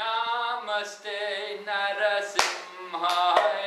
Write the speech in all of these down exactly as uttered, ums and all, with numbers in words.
Namaste Narasimhaya.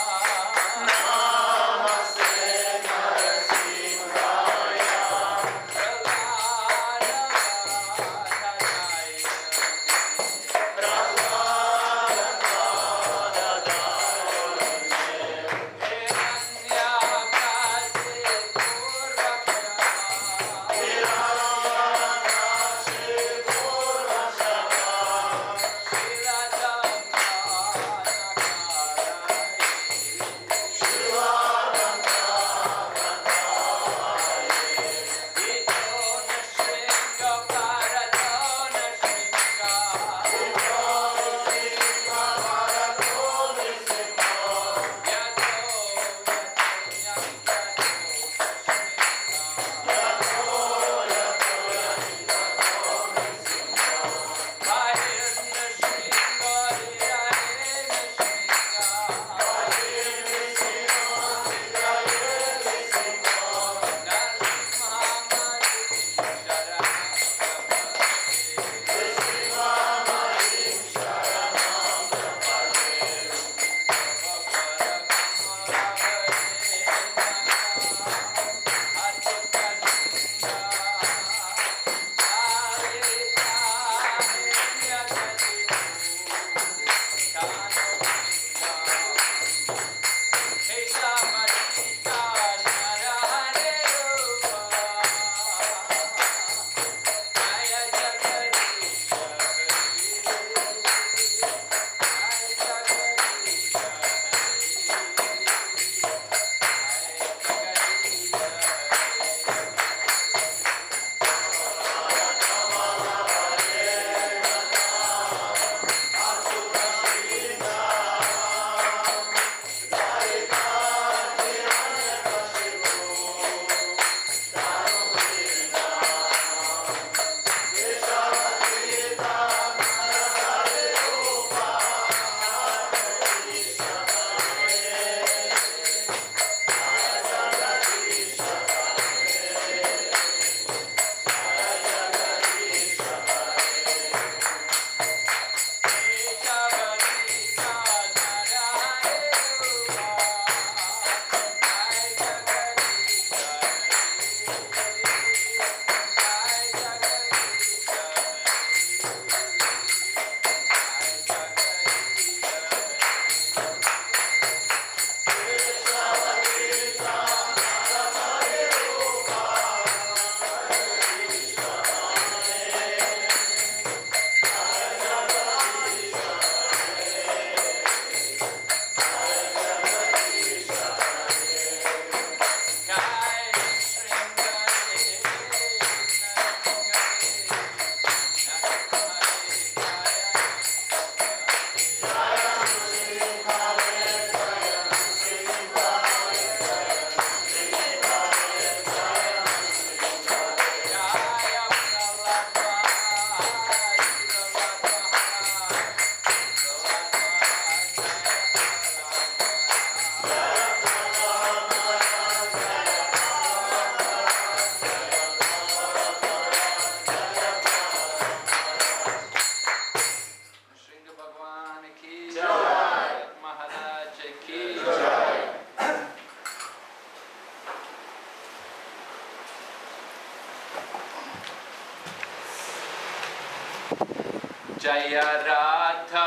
Jaya Radha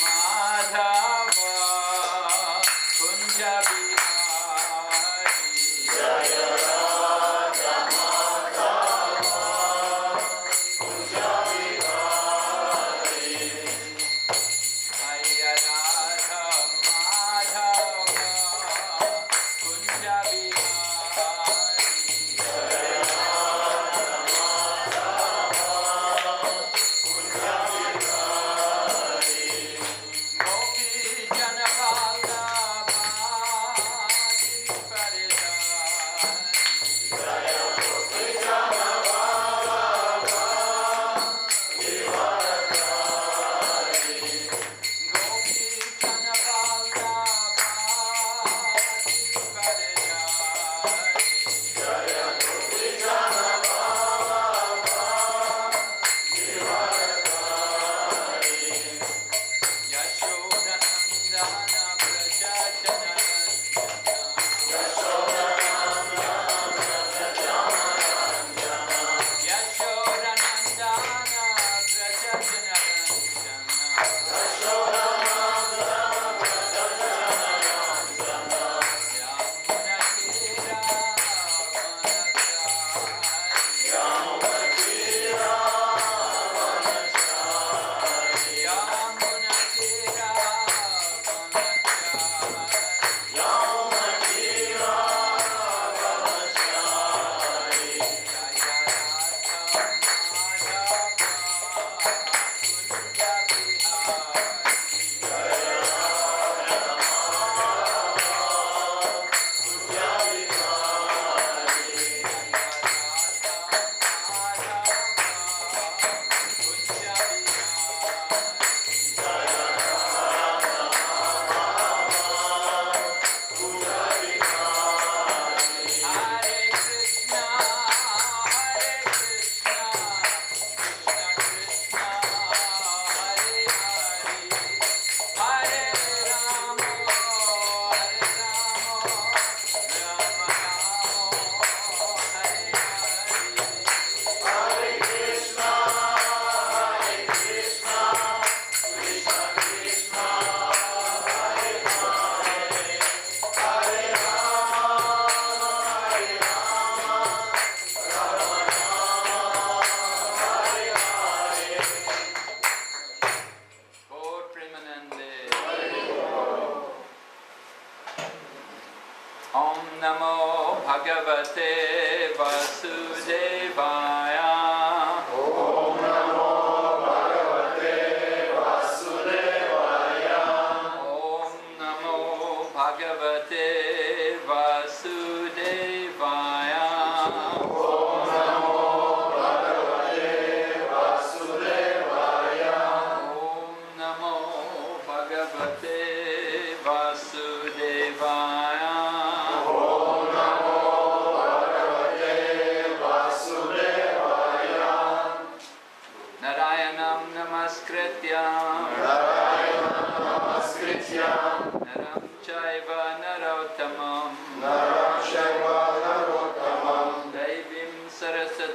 Madhava Kunja Bihari. Jaya Radha Madhava Kunja Bihari. Jaya Radha Madhava Kunja Bihari. Jaya Radha Madhava Kunja Bihari.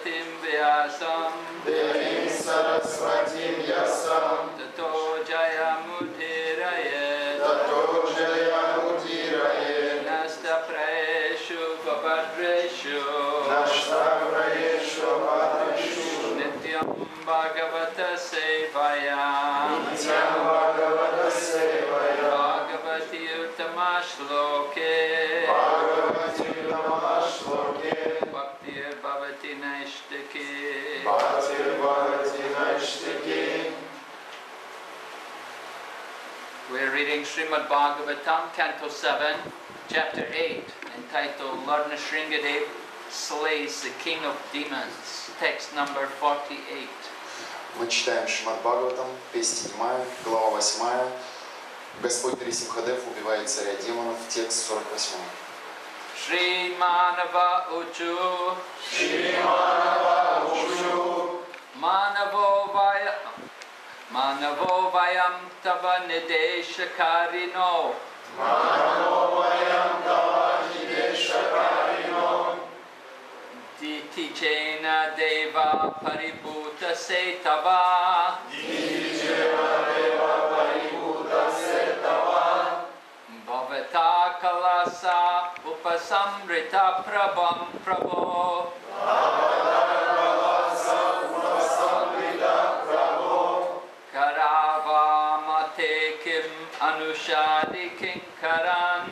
Saraswatim Vyasam Devim Saraswatim Vyasam Tato Jayamudhiraye Tato Jayamudhiraye Nasta Praeshu Babadreshu Nasta Praeshu Babadreshu Nityam Bhagavata Sevaya Nityam Bhagavata Sevaya Bhagavati Uttama Shloke Bhagavati Uttama Shloke Bhaktir Bhavati Naishtaki Bhaktir Bhavati Naishtaki. We're reading Srimad Bhagavatam, Canto seven, Chapter eight, entitled Lord Nrsingadev Slays the King of Demons, text number forty-eight. Мы читаем Шримад Бхагаватам, песня седьмая, глава восьмая. Господь Нарисимхадев убивает царя демонов, текст сорок восьмой. Shri Manava Uchu Shri Manava Uchu Manavo Vaya Manavo Vayam Tava Nideshakarino Manavo Vayam Tava Nideshakarino Diti Chena Deva Paribhuta Setava Diti Chena Deva Paribhuta Setava Bhavata Kalasa Upasamrita Prabham Prabho Bhavata Kalasa Upasamrita Prabho Karavamate Kim Anushadi Kinkaran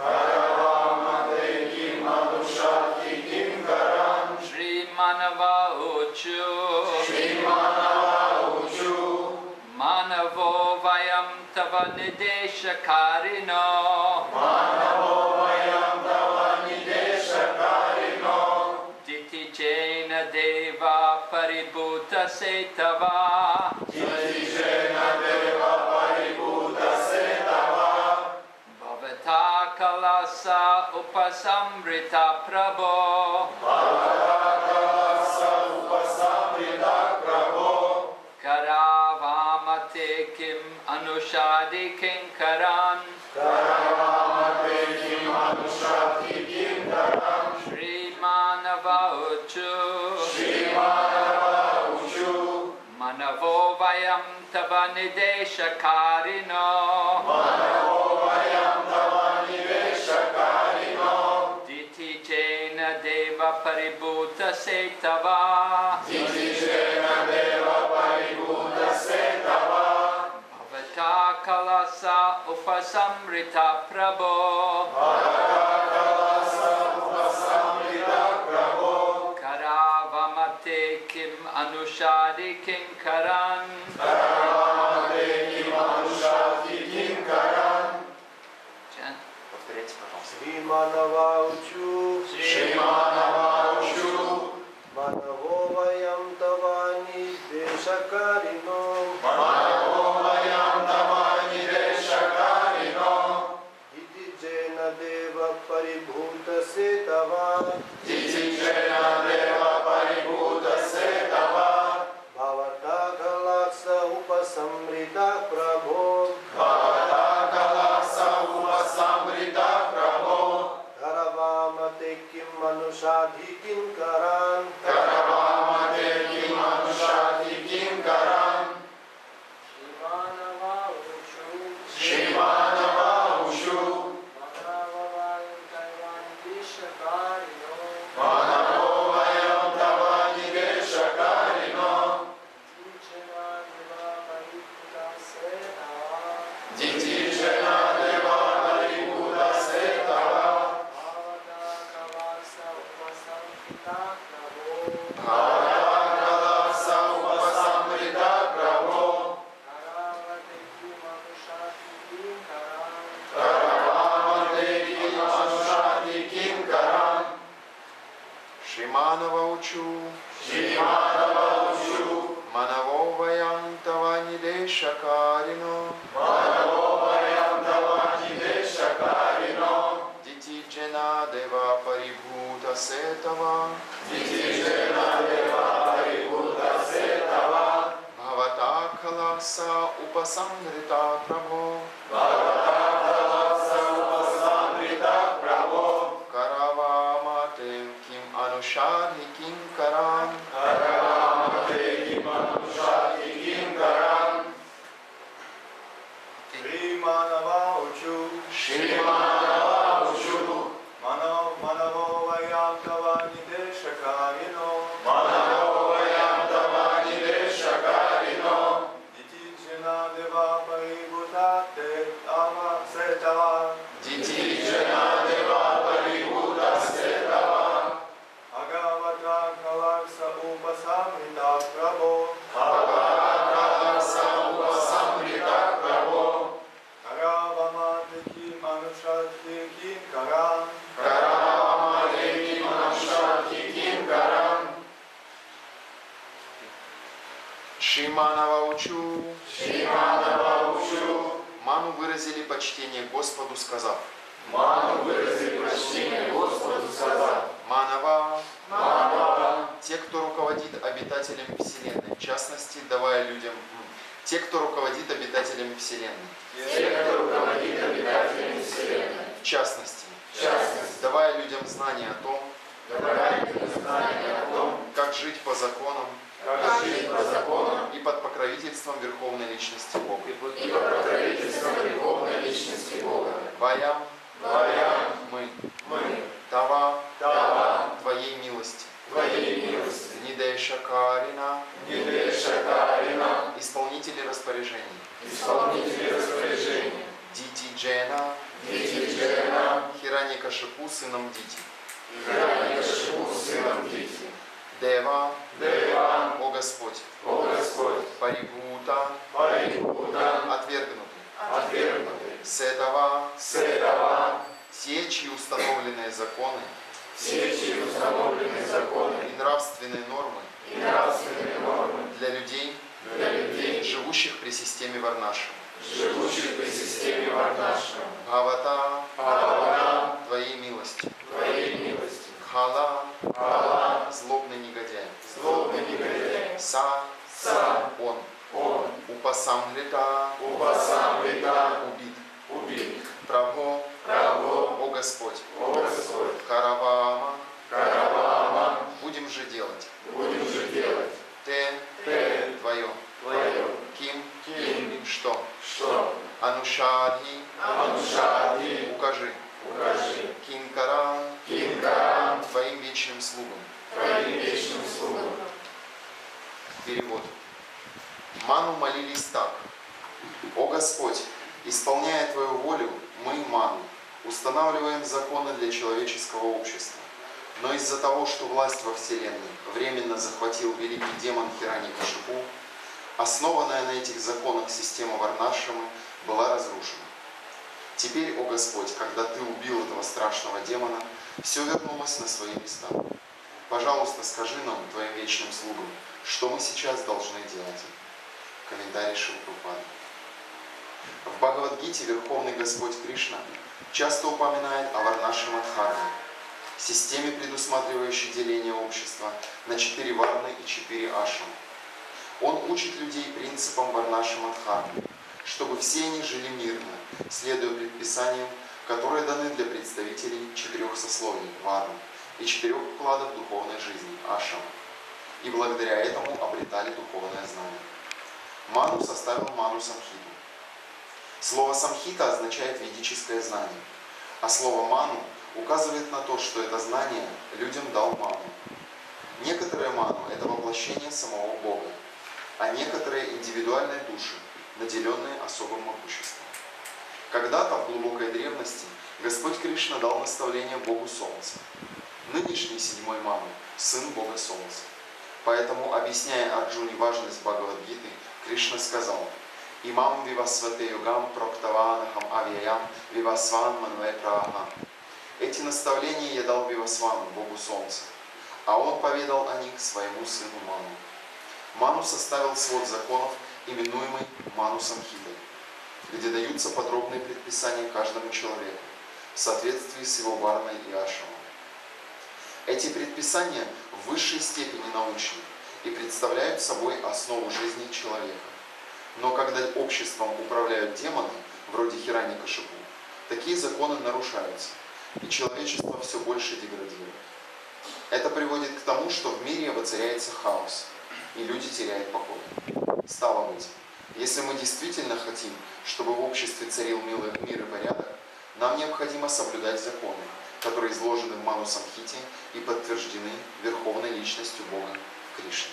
Karavamate Kim Anushadi Kinkaran Shri Manava Uchu Shri Manava Uchu Manavo Vayam Tava Nideshakarino Manavo Vayam Tava Nideshakarino Diti Jena Deva Paribhuta Setava Diti Jena Deva Paribhuta Setava Bhavata Kalasa Upasamrita Prabho Bhavata Kalasa Upasamrita Prabho Karavamate Kim Anushadi Kinkaran Karavamate Kim Anushadi Kinkaran Shri Manava Uchu Shri Manava Uchu Manavo Vayam Tava Nideshakarino Manavo Vayam Tava Nideshakarino Diti Jena Deva Paribhuta Setava Diti Jena Deva Paribhuta Setava Bhavata Kalasa Upasamrita Prabho Bhavata Kalasa Upasamrita Prabho Karavamate Kim Anushadi Kinkaran Karavamate Kim Anushadi Kinkaran Chant. Повторяйте, пожалуйста. Shri Manava Uchu Shri Manava Uchu Manavo Vayam Tava Nideshakarino Manavo Vayam Tava Nideshakarino Diti Jena Deva Paribhuta Setava Diti Jena Deva Paribhuta Setava Bhavata Kalasa Upasamrita Prabho Bhavata Kalasa Upasamrita Prabho Karavamate Kim Anushadhi Kinkaran Karavamate Kim Anushadi Kinkaran Shri Manava Uchu Shri Manava Uchu Manava Vayam Tava Nideshakarino Manavo Vayam Tava Nideshakarino Diti Jena Deva Paribhuta Setava Bhavata Kalasa Upasamrita Prabho Karavamate Kim Anushadi Kinkaran Shri Manava Uchu Shri Manava Uchu Manavo Vayam Tava Nideshakarino Manavo Vayam Tava Nideshakarino Diti Jena Deva Paribhuta Setava Diti Jena Deva Paribhuta Setava Bhavata Kalasa Upasamrita Prabho Bhavata Kalasa Upasamrita Prabho Karavamate Kim Anushadhi Kinkaran Шриманава Учу, Mano Manavo Vayam Tava Nideshakarino, Манавоям Тавани Дешакарино, Diti Jena Deva Paribhutate Tava Setava, Дити Джена Дева Парибута Сетава, Agavata Kalaksa Upasamrita Prabho, Бхагавата Самупасамрита Прабо, Karavamatiki Manushati Kinkaram, Карамалеки Манашахи Кинкарам, Шриманава Учу. Шриманава Учу, Ману выразили почтение Господу, сказав: Ману выразили почтение Господу, сказав: Манава, Манава, те, кто руководит обитателями Вселенной, в частности, давая людям, м, те, кто руководит обитателями Вселенной, те, кто руководит обитателями Вселенной, в частности, в частности, давая людям знания о том, давая людям знания о том, как жить по законам как жить по законам и под покровительством Верховной Личности Бога. и под покровительством Верховной Личности Бога. Ваям, Твоя, мы, мы, Тава, Тава, Твоей милости, Твоей милости, Нидеша Карина, Нидеша Карина, исполнители распоряжений, исполнители распоряжений, Дити Джена, Дити Джена, Хираньякашипу, сыном Дити, Хираньякашипу, сыном Дити, Дева, Дева, о Господь, о Господь, Парибута, Парибута, отвергнутый, отвергнутый, Сетава, Сетава, те, чьи установленные законы все, чьи установленные законы и нравственные нормы и нравственные нормы для людей, для людей, живущих при системе Варнаши. живущих при системе Варнашрама, Бхавата, Бхагавана, Твоей милости, Твоей милости, Хала, Хала, злобный негодяй, злобный негодяй, Са, Са, он, он, Упасамрита, Упасамрита, убит, убит, Прабхо, Прабхо, о Господь, о Господь, Каравама, Каравама, будем же делать, будем же делать, Те, Те, Твое, Твое, Ким, Ким, что, что, Анушадхи, Анушади, укажи, укажи, Кинкарам, Кинкарам, Твоим вечным слугам. Твоим вечным слугам. Перевод. Ману молились так: «О Господь, исполняя Твою волю, мы, Ману, устанавливаем законы для человеческого общества. Но из-за того, что власть во Вселенной временно захватил великий демон Хираньякашипу, основанная на этих законах система Варнашрамы была разрушена. Теперь, о Господь, когда Ты убил этого страшного демона, все вернулось на свои места. Пожалуйста, скажи нам, Твоим вечным слугам, что мы сейчас должны делать». Комментарий Шрила Прабхупады. В Бхагавад-гите Верховный Господь Кришна часто упоминает о Варнашрамадхарме, системе, предусматривающей деление общества на четыре варны и четыре ашрамы. Он учит людей принципам Варнашрамадхармы, чтобы все они жили мирно, следуя предписаниям, которые даны для представителей четырех сословий варн и четырех укладов духовной жизни ашрама, и благодаря этому обретали духовное знание. Ману составил Ману Самхиту. Слово Самхита означает ведическое знание, а слово Ману указывает на то, что это знание людям дал Ману. Некоторые Ману – это воплощение самого Бога, а некоторые – индивидуальные души, наделенные особым могуществом. Когда-то в глубокой древности Господь Кришна дал наставление Богу Солнца. Нынешний седьмой Ману – сын Бога Солнца. Поэтому, объясняя Арджуне важность Бхагавад-гиты, Кришна сказал: «Имам вивасвате югам проктаванахам авьяям вивасван манве праха». Эти наставления я дал Вивасвану, Богу Солнца, а он поведал о них своему сыну Ману. Ману составил свод законов, именуемый Ману Самхитой, где даются подробные предписания каждому человеку в соответствии с его варной и ашрамом. Эти предписания в высшей степени научны и представляют собой основу жизни человека. Но когда обществом управляют демоны, вроде Хираньякашипу, такие законы нарушаются, и человечество все больше деградирует. Это приводит к тому, что в мире воцаряется хаос, и люди теряют покой. Стало быть, если мы действительно хотим, чтобы в обществе царил мир и порядок, Нам необходимо соблюдать законы, которые изложены в Ману Самхите и подтверждены Верховной Личностью Бога Кришны.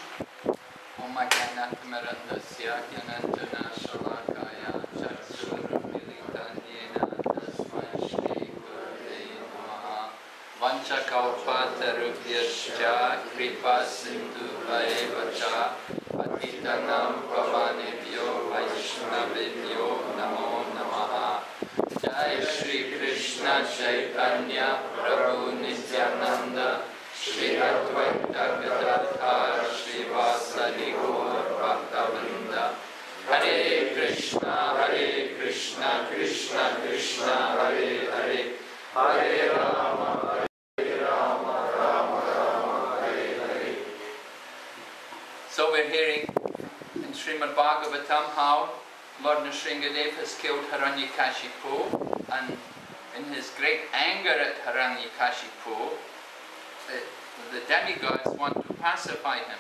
Vanchakalpatarubhyascha kripa sindhu vaevacha patitanam pavanebhyo vaishnavebhyo namo namaha. Jai Shri Krishna Chaitanya Prabhu Nityananda Shri Advaita Gadadhar Srivasadi Gaur Bhaktavinda. Hare Krishna Hare Krishna Krishna Krishna Hare Hare Hare Rama Hare Rama Rama Rama Hare Hare. So we're hearing in Srimad Bhagavatam how Lord Nrsingadev has killed Hiranyakashipu, and in his great anger at Hiranyakashipu, the, the demigods want to pacify him.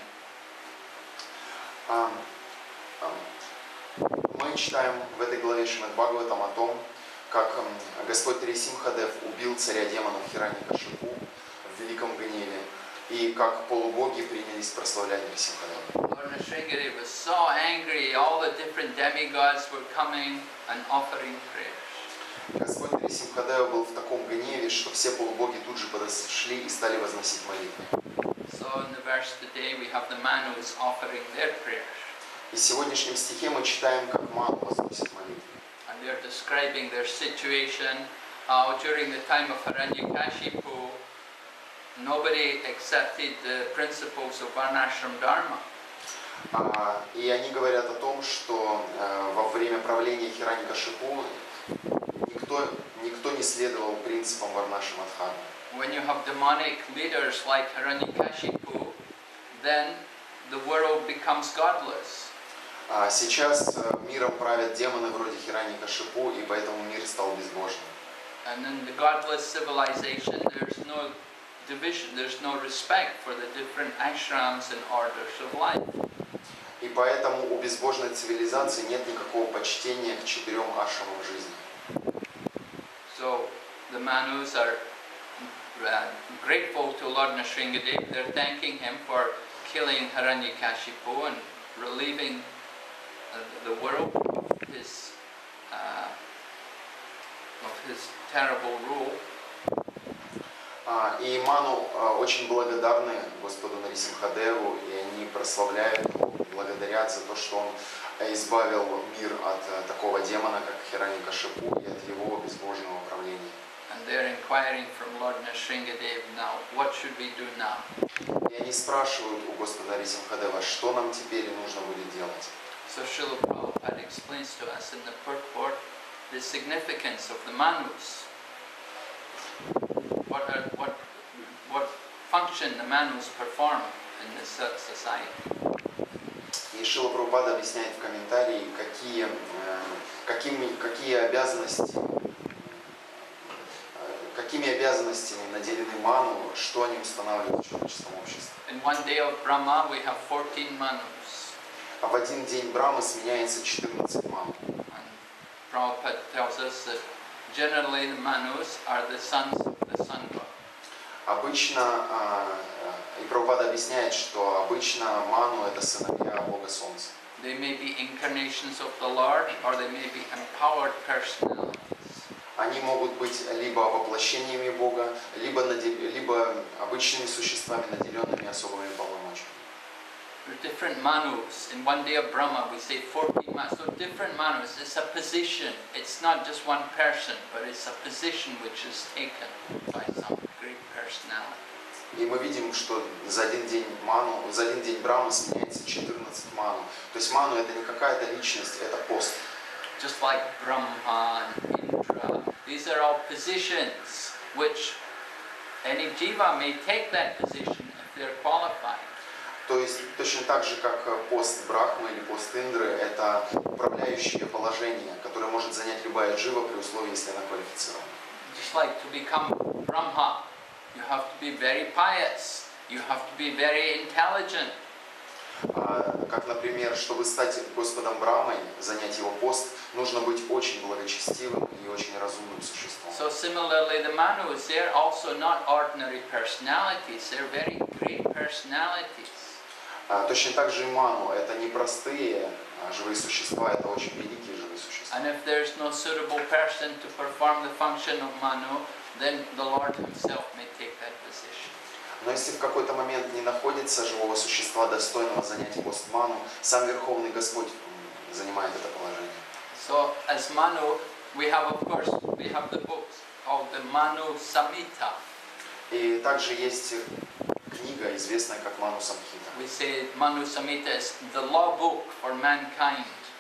Um, um, мы читаем в этой главе Шримад Бхагаватам о том, как Господь Трисимхадев убил царя демонов Хираньякашипу в великом гневе, и как полубоги принялись прославлять Трисимхадева. Lord Nrsingadev was so angry, all the different demigods were coming and offering prayers. Господь Трисимхадева был в таком гневе, что все полубоги тут же подошли и стали возносить молитвы. So in the verse today we have the Manus offering their prayers. И в сегодняшнем стихе мы читаем, как Ману возносит молитвы. And they're describing their situation, how during the time of Hiranyakashipu, nobody accepted the principles of Varnashram Dharma. А, и они говорят о том, что э, во время правления Хираньякашипу никто, никто не следовал принципам Варнашрама Дхармы. When you have demonic leaders like Hiranyakashipu, then the world becomes godless. А сейчас э, миром правят демоны вроде Хираньякашипу, и поэтому мир стал безбожным. And in the godless civilization, there's no division, there's no respect for the different ashrams and orders of life. И поэтому у безбожной цивилизации нет никакого почтения к четырем ашрамам жизни. So the Manus are uh, grateful to Lord Nrsingadev. They're thanking him for killing Hiranyakashipu and relieving uh, the world of his uh, of his terrible rule. А, и Ману а, очень благодарны Господу Нарисимхадеву, и они прославляют его, благодарят за то, что он избавил мир от а, такого демона, как Хираньякашипу, и от его безбожного правления. And they're inquiring from Lord Nrsingadev now, what should we do now? И они спрашивают у Господа Нарисимхадева, что нам теперь нужно будет делать. So Srila Prabhupada explains to us in the purport the significance of the Manus. What, are, what, what function the Manus perform in this society. И Шрила Прабхупада объясняет в комментарии, какие, э, какими, какие обязанности, э, какими обязанностями наделены Ману, что они устанавливают в человеческом обществе. In one day of Brahma we have fourteen Manus. А в один день Брамы сменяется четырнадцать Ману. And Prabhupada tells us that generally the Manus are the sons of the sun god. Обычно, э, и Прабхупада объясняет, что обычно Ману это сыновья Бога Солнца. They may be incarnations of the Lord or they may be empowered personalities. Они могут быть либо воплощениями Бога, либо, надел... либо обычными существами, наделенными особыми полномочиями. There are different Manus. In one day of Brahma we say fourteen Manus. So different Manus, it's a position. It's not just one person, but it's a position which is taken by some great personality. И мы видим, что за один день Ману, за один день Брамы сменяется четырнадцать Ману. То есть Ману это не какая-то личность, это пост. Just like Brahma and Indra, these are all positions which any jiva may take that position if they're qualified. То есть точно так же, как пост Брахмы или пост Индры, это управляющее положение, которое может занять любая джива при условии, если она квалифицирована. Just like to become Brahma, you have to be very pious, you have to be very intelligent. А, Как, например, чтобы стать Господом Брамой, занять его пост, нужно быть очень благочестивым и очень разумным существом. So similarly, the Manus, they're also not ordinary personalities, they're very great personalities. А, Точно так же и Ману — это не простые а, живые существа, это очень великие живые существа. And if there's no suitable person to perform the function of Manu, then the Lord himself may take that position. Но если в какой-то момент не находится живого существа, достойного занять пост Ману, сам Верховный Господь м, занимает это положение. So as Manu, we have, of course, we have the books called the Manu Samhita. И также есть книга, известная как Ману Самхита. We say Manu Samhita is the law book for mankind.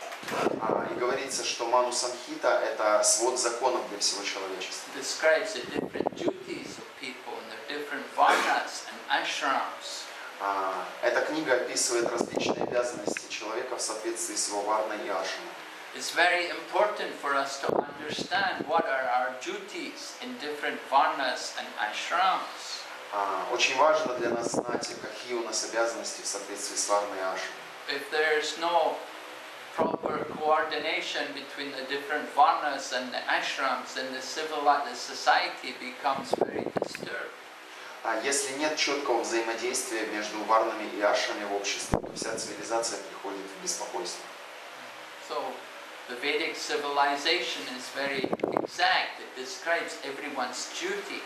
А, И говорится, что Ману Самхита — это свод законов для всего человечества. It describes the different duties of people and their different varnas and ashrams. А, Эта книга описывает различные обязанности человека в соответствии с его варной и ашрамой. It's very important for us to understand what are our duties in different varnas and ashrams. А, Очень важно для нас знать, какие у нас обязанности в соответствии с варной и ашрамой. If there's no proper coordination between the different varnas and the ashrams, then the civil the society becomes very disturbed. А Если нет четкого взаимодействия между варнами и ашрами в обществе, то вся цивилизация приходит в беспокойство. So the Vedic civilization is very exact. It describes everyone's duty.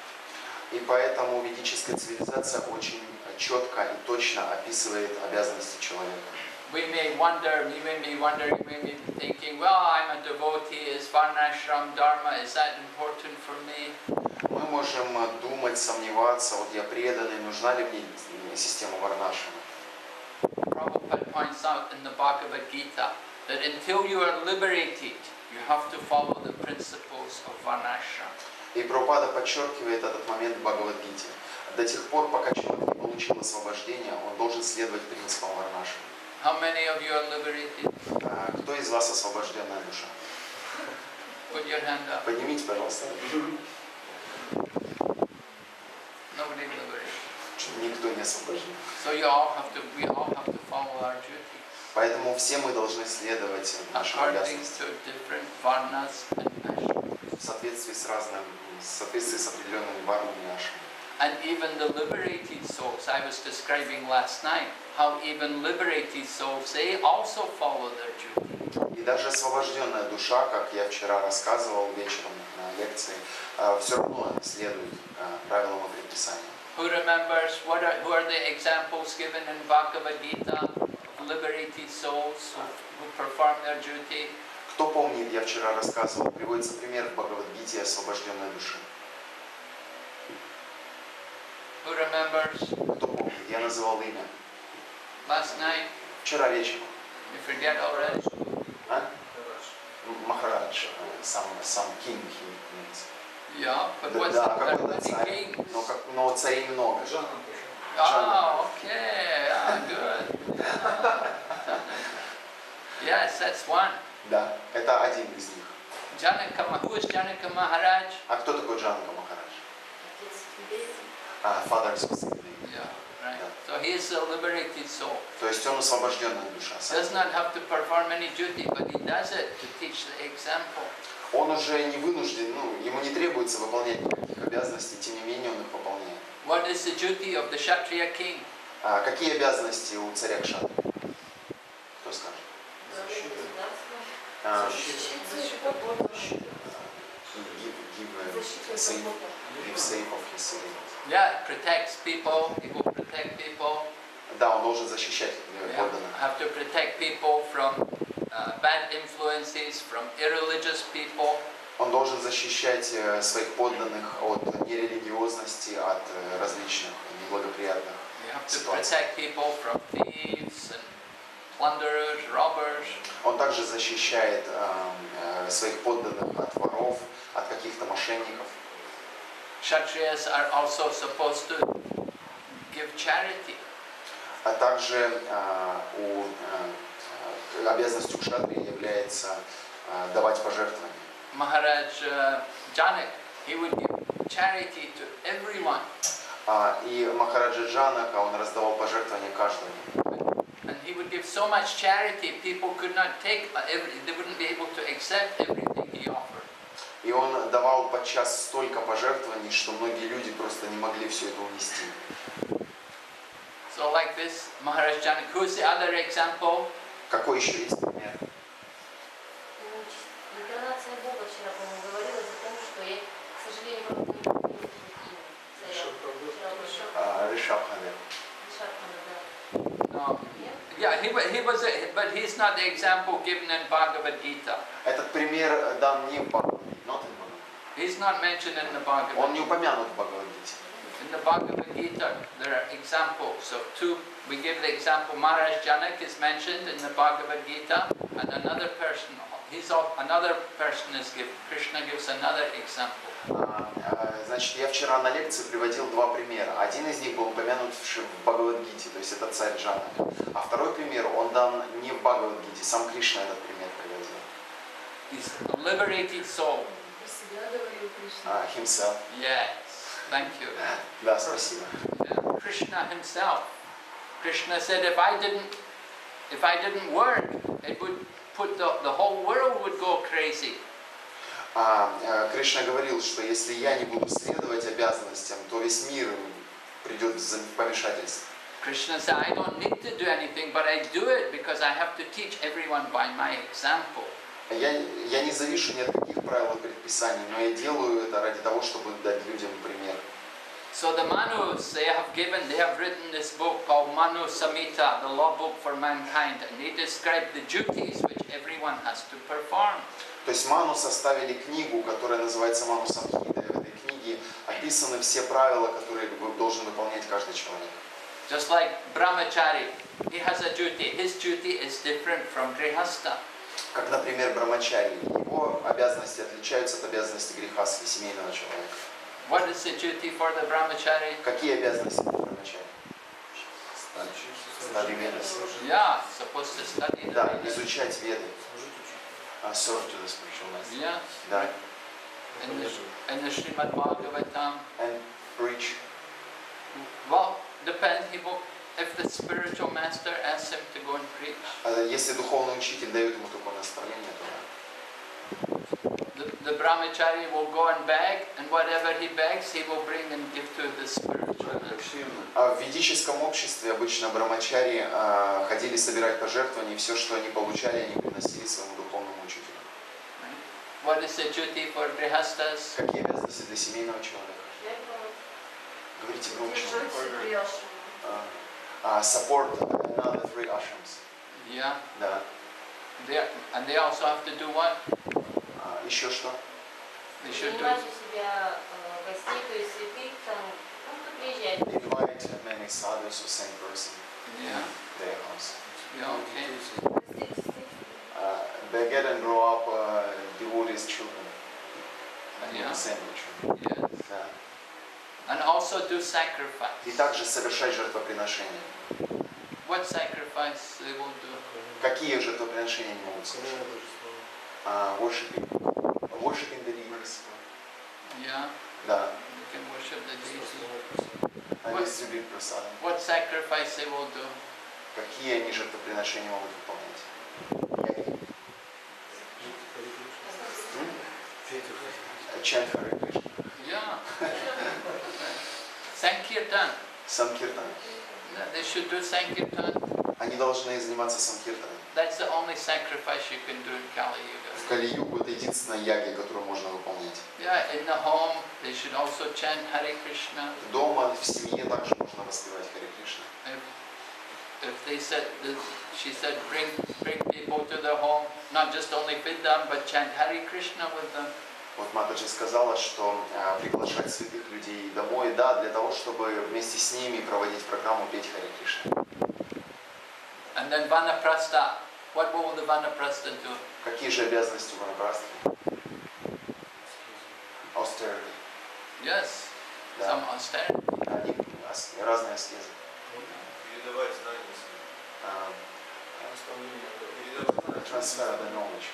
И поэтому ведическая цивилизация очень четко и точно описывает обязанности человека. We may wonder, we may be wondering, we may be thinking, well, I'm a devotee, is Varnashram Dharma, is that important for me? Мы можем думать, сомневаться, вот я преданный, нужна ли мне система варнашрама. Prabhupada points out in the Bhagavad Gita that until you are liberated, you have to follow the principles of Varnashram. И Прабхупада подчеркивает этот момент в Бхагавад-гите. До тех пор, пока человек не получил освобождение, он должен следовать принципам варнашрама. How many of you are liberated? А Кто из вас освобожденная душа? Put your hand up. Поднимите, пожалуйста. Nobody liberated. Никто не освобожден. So you all have to, we all have to follow our duties Поэтому все мы должны следовать нашим according обязанностям to different varnas and ashrams. в соответствии с разным, в соответствии с определенными варнами и ашрамами. And even the liberated souls, I was describing last night, how even liberated souls, they also follow their duty. И даже освобожденная душа, как я вчера рассказывал вечером на лекции, все равно следует правилам и предписаниям. Who remembers what are, who are the examples given in Bhagavad Gita of liberated souls who, who perform their duty? Кто помнит, я вчера рассказывал, приводится пример в Бхагавад-гите освобожденной души. Who remembers Кто помнит, я называл имя. last night? Вчера вечером. You forget already? А? Махарадж, сам, сам king, he means. Yeah, but Да, what's да, the какой-то many царь, kings? но, как, но царей много. Oh, okay, ah, good. Yes, that's one. Да, это один из них. Janaka, who is Janaka Maharaj? А кто такой Джанака Махарадж? А, Father Sukhdev. Yeah, right. So he is a liberated soul. То есть он освобожденная душа. Does not have to perform any duty, but he does it to teach the example. Он уже не вынужден, ну, ему не требуется выполнять никаких обязанностей, тем не менее он их выполняет. What is the duty of the Kshatriya king? А какие обязанности у царя Кшатры? Кто скажет? А, give, give, uh, save, give save of his city. Yeah, protects people. He will protect people. Да, он должен защищать Yeah, подданных. have to protect people from uh, bad influences, from irreligious people. Он должен защищать э, своих подданных от нерелигиозности, от э, различных неблагоприятных You have to ситуаций. protect people from thieves and plunderers, robbers. Он также защищает э, э, своих подданных от воров, от каких-то мошенников. Kshatriyas are also supposed to give charity. А также э, у, э, обязанностью кшатрии является э, давать пожертвования. Maharaj uh, Janak, he would give charity to everyone. А, и Махараджа Джанака, он раздавал пожертвования каждому. so much charity, people could not take every, they wouldn't be able to accept everything he offered. И он давал подчас столько пожертвований, что многие люди просто не могли все это унести. So like this, Maharaj Janak. Who's the other example? Какой еще есть пример? Инкарнация Бога вчера, по-моему, говорила за том, что я, к сожалению, не помню имя царя. Ришабхане. No. Yeah, he, wa- he was, a, but he's not the example given in Bhagavad Gita. Этот пример дан не в Бхагавадгите, not in Bhagavad. He's not mentioned in the Bhagavad Он не Gita. упомянут в Бхагавадгите. In the Bhagavad Gita, there are examples. So two, we give the example, Maharaj Janak is mentioned in the Bhagavad Gita, and another person, he's all, another person is given. Krishna gives another example. А, а, Значит, я вчера на лекции приводил два примера. Один из них был упомянут в Ши- в Бхагавадгите, то есть это царь Джанак. А второй пример, он дан не в Бхагавадгите, сам Кришна этот пример приводил. He's a liberated soul. Про себя говорил Кришна. А, himself. Yes, thank you. Да, спасибо. Yeah, Krishna himself. Krishna said, if I didn't, if I didn't work, it would put the, the whole world would go crazy. А, а, Кришна говорил, что если я не буду следовать обязанностям, то весь мир придет в помешательство. Krishna said, I don't need to do anything, but I do it because I have to teach everyone by my example. Я, я не завишу ни от каких правил и предписаний, но я делаю это ради того, чтобы дать людям пример. So the Manus, they have given, they have written this book called Manu Samhita, the law book for mankind, and they describe the duties which everyone has to perform. То есть Ману составили книгу, которая называется Ману Самхита. И в этой книге описаны все правила, которые должен выполнять каждый человек. Just like Brahmachari, he has a duty. His duty is different from Grihastha. Как, например, Брамачари. Его обязанности отличаются от обязанностей грехастха, семейного человека. What is the duty for the Brahmachari? Какие обязанности у Брамачари? Study Vedas. Yeah, supposed to study the Да, Vedas. изучать веды. Uh, serve to the spiritual master. Yeah, Да. in the, in the Srimad Bhagavatam. And preach. Well, depends. He will, if the spiritual master asks him to go and preach, А Если духовный учитель дает ему такое наставление, то the, the Brahmachari will go and beg, and whatever he begs, he will bring and give to the spiritual master. А в ведическом обществе обычно брамачари а, ходили собирать пожертвования, и все, что они получали, они приносили своему духовному учителю. What is the duty for grihastas? Какие обязанности для семейного человека? Говорите громче. Держать при ашраме. А, а, support another three ashrams. Yeah, Да. they, and they also have to do what? А, еще что? They should do. Принимать у себя э, гостей, то есть святых, там, ну, кто приезжает. Invite many sadhus or same person Yeah, to their house. yeah, okay. Гостей, гостей. Uh, they get and grow up uh, devotees' children. And Yeah. same children. Yes. Да. And also do sacrifice. И также совершать жертвоприношения. What sacrifice they will do? Какие жертвоприношения они могут совершать? Uh, worshiping, worshiping the deities. Yeah, Да. you can worship the deity. А дистрибьют просады. What sacrifice they will do? Какие они жертвоприношения могут выполнять? Чант Харе Кришна. Yeah. Sankirtan. Санкиртан. They should do Sankirtan. Они должны заниматься санкиртаном. That's the only sacrifice you can do in Kali В Yuga. Кали-югу это единственная яги, которую можно выполнять. Yeah, in the home, they should also chant Hare Krishna. Дома, в семье также можно воспевать Харе Кришна. If, if they said, that, she said, bring bring people to the home, not just only feed them, but chant Hare Krishna with them. Вот Матаджи сказала, что а, приглашать святых людей домой, да, для того, чтобы вместе с ними проводить программу «Петь Харе Кришна». And then Vanaprastha. What will the Vanaprastha do? Какие же обязанности у ванапрасты? Austerity. Yes, Да. some austerity. Они ас- разные аскезы. Передавать знания А, свои. Transfer the knowledge.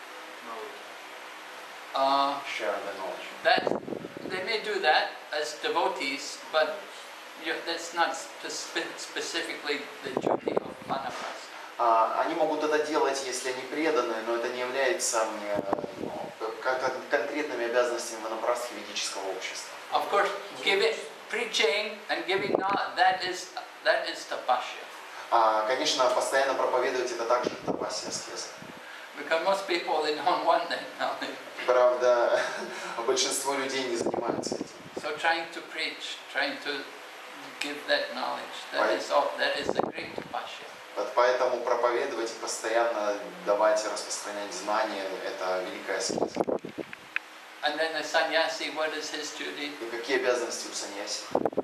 Uh, Share the knowledge. that they may do that as devotees, but you, that's not spe- specifically the duty of Vanaprastha. А, Они могут это делать, если они преданы, но это не является э, ну, как- как конкретными обязанностями ванапрастхи ведического общества. Of course, giving, preaching and giving knowledge, that is, that is tapasya. А, Конечно, постоянно проповедовать это также тапасия, аскеза. Because most people, they don't want that knowledge. Правда, большинство людей не занимаются этим. So trying to preach, trying to give that knowledge, that is all, that is the great tapasya. Вот поэтому проповедовать и постоянно давать и распространять знания – это великая аскеза. And then the sannyasi, what is his duty? И какие обязанности у саньяси?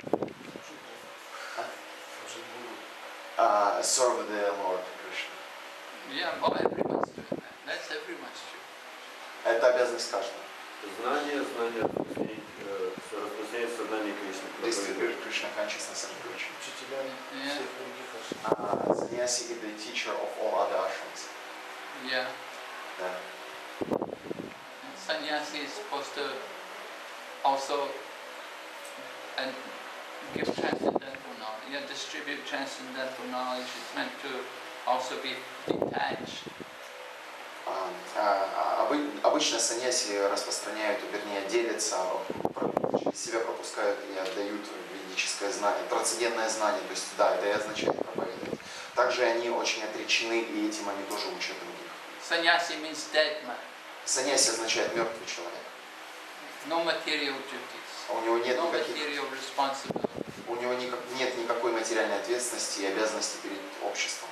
А, serve the Lord Krishna. Yeah, well, everyone's doing that. That's everyone's duty. Это обязанность каждого. Знание, знание, распространение, э, распространение сознания Кришны. Distribute Krishna consciousness and virtue. Yeah, А, Саньяси is the teacher of all other ashrams. yeah. Да. And sannyasi is supposed to also and give transcendental knowledge. Yeah, distribute transcendental knowledge. It's meant to also be detached. А, а, обы- Обычно саньяси распространяют, вернее, делятся, про- через себя пропускают и отдают ведическое знание, трансцендентное знание, то есть да, это и означает проповедовать. Также они очень отречены, и этим они тоже учат других. Sannyasi means dead man. Саньяси означает мертвый человек. No material duties. А у него нет No никаких, material responsibility. у него никак, нет никакой материальной ответственности и обязанности перед обществом.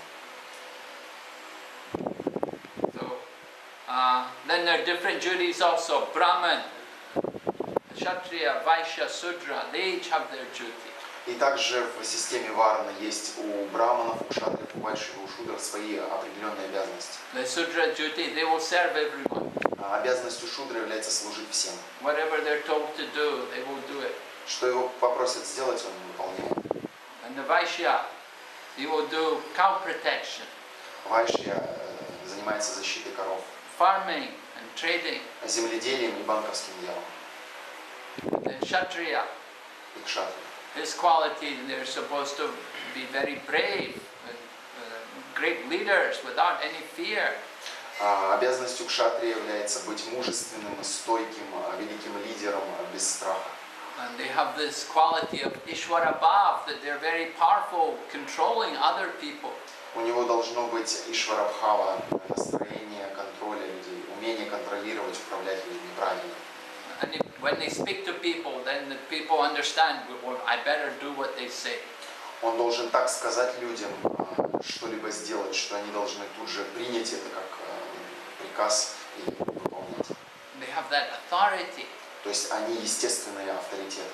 So, uh, then there are different duties also. Brahman, Kshatriya, Vaishya, Sudra, they each have their duty. И также в системе Варны есть у браманов, у кшатриев, у вайшев, у шудров свои определенные обязанности. The Sudra duty, they will serve everyone. А обязанностью шудра является служить всем. Whatever they're told to do, they will do it. Что его попросят сделать, он выполняет. And the Vaishya, he will do cow protection, Вайшья э, занимается защитой коров, farming and trading. земледелием и банковским делом. The Kshatriya, И кшатри. his quality, they're supposed to be very brave, and, uh, great leaders without any fear. А обязанностью кшатрия является быть мужественным, стойким, а, великим лидером а, без страха. And they have this quality of Ishvara Bhav, that they're very powerful, controlling other people. У него должно быть ишварабхава, настроение контроля людей, умение контролировать, управлять людьми правильно. And if, when they speak to people, then the people understand, well, I better do what they say. Он должен так сказать людям, а, что-либо сделать, что они должны тут же принять это как а, приказ и выполнять. They have that authority. То есть они естественные авторитеты.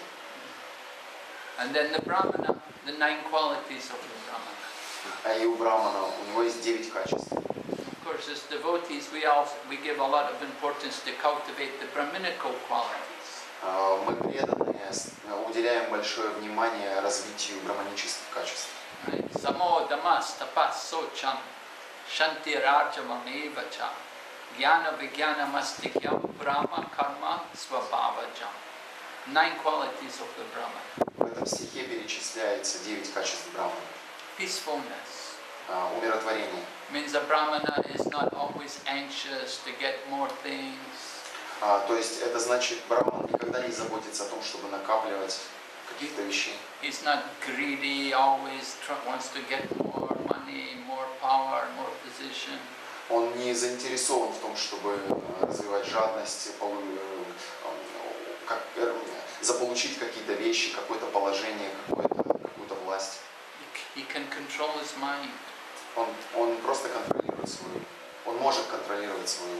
And then the Brahmana, the nine qualities of the Brahmana. А и у брамана у него есть девять качеств. Of course, as devotees, we also we give a lot of importance to cultivate the Brahminical qualities. А, Мы преданные, с- уделяем большое внимание развитию браманических качеств. Right? Samo damas tapas socham shanti rajavam evacha jnana vijnana mastikyam brahma karma svabhavajam. Nine qualities of the Brahman. В этом стихе перечисляется девять качеств брамана. Peacefulness А, Умиротворение. means a Brahmana is not always anxious to get more things. А, То есть это значит, браман никогда не заботится о том, чтобы накапливать каких-то вещей. He's not greedy, always tr- wants to get more money, more power, more position. Он не заинтересован в том, чтобы э, развивать жадность, полу- э, э, как- э, заполучить какие-то вещи, какое-то положение, какое-то- какую-то власть. He, c- he can control his mind. Он, он просто контролирует свою, он может контролировать свою.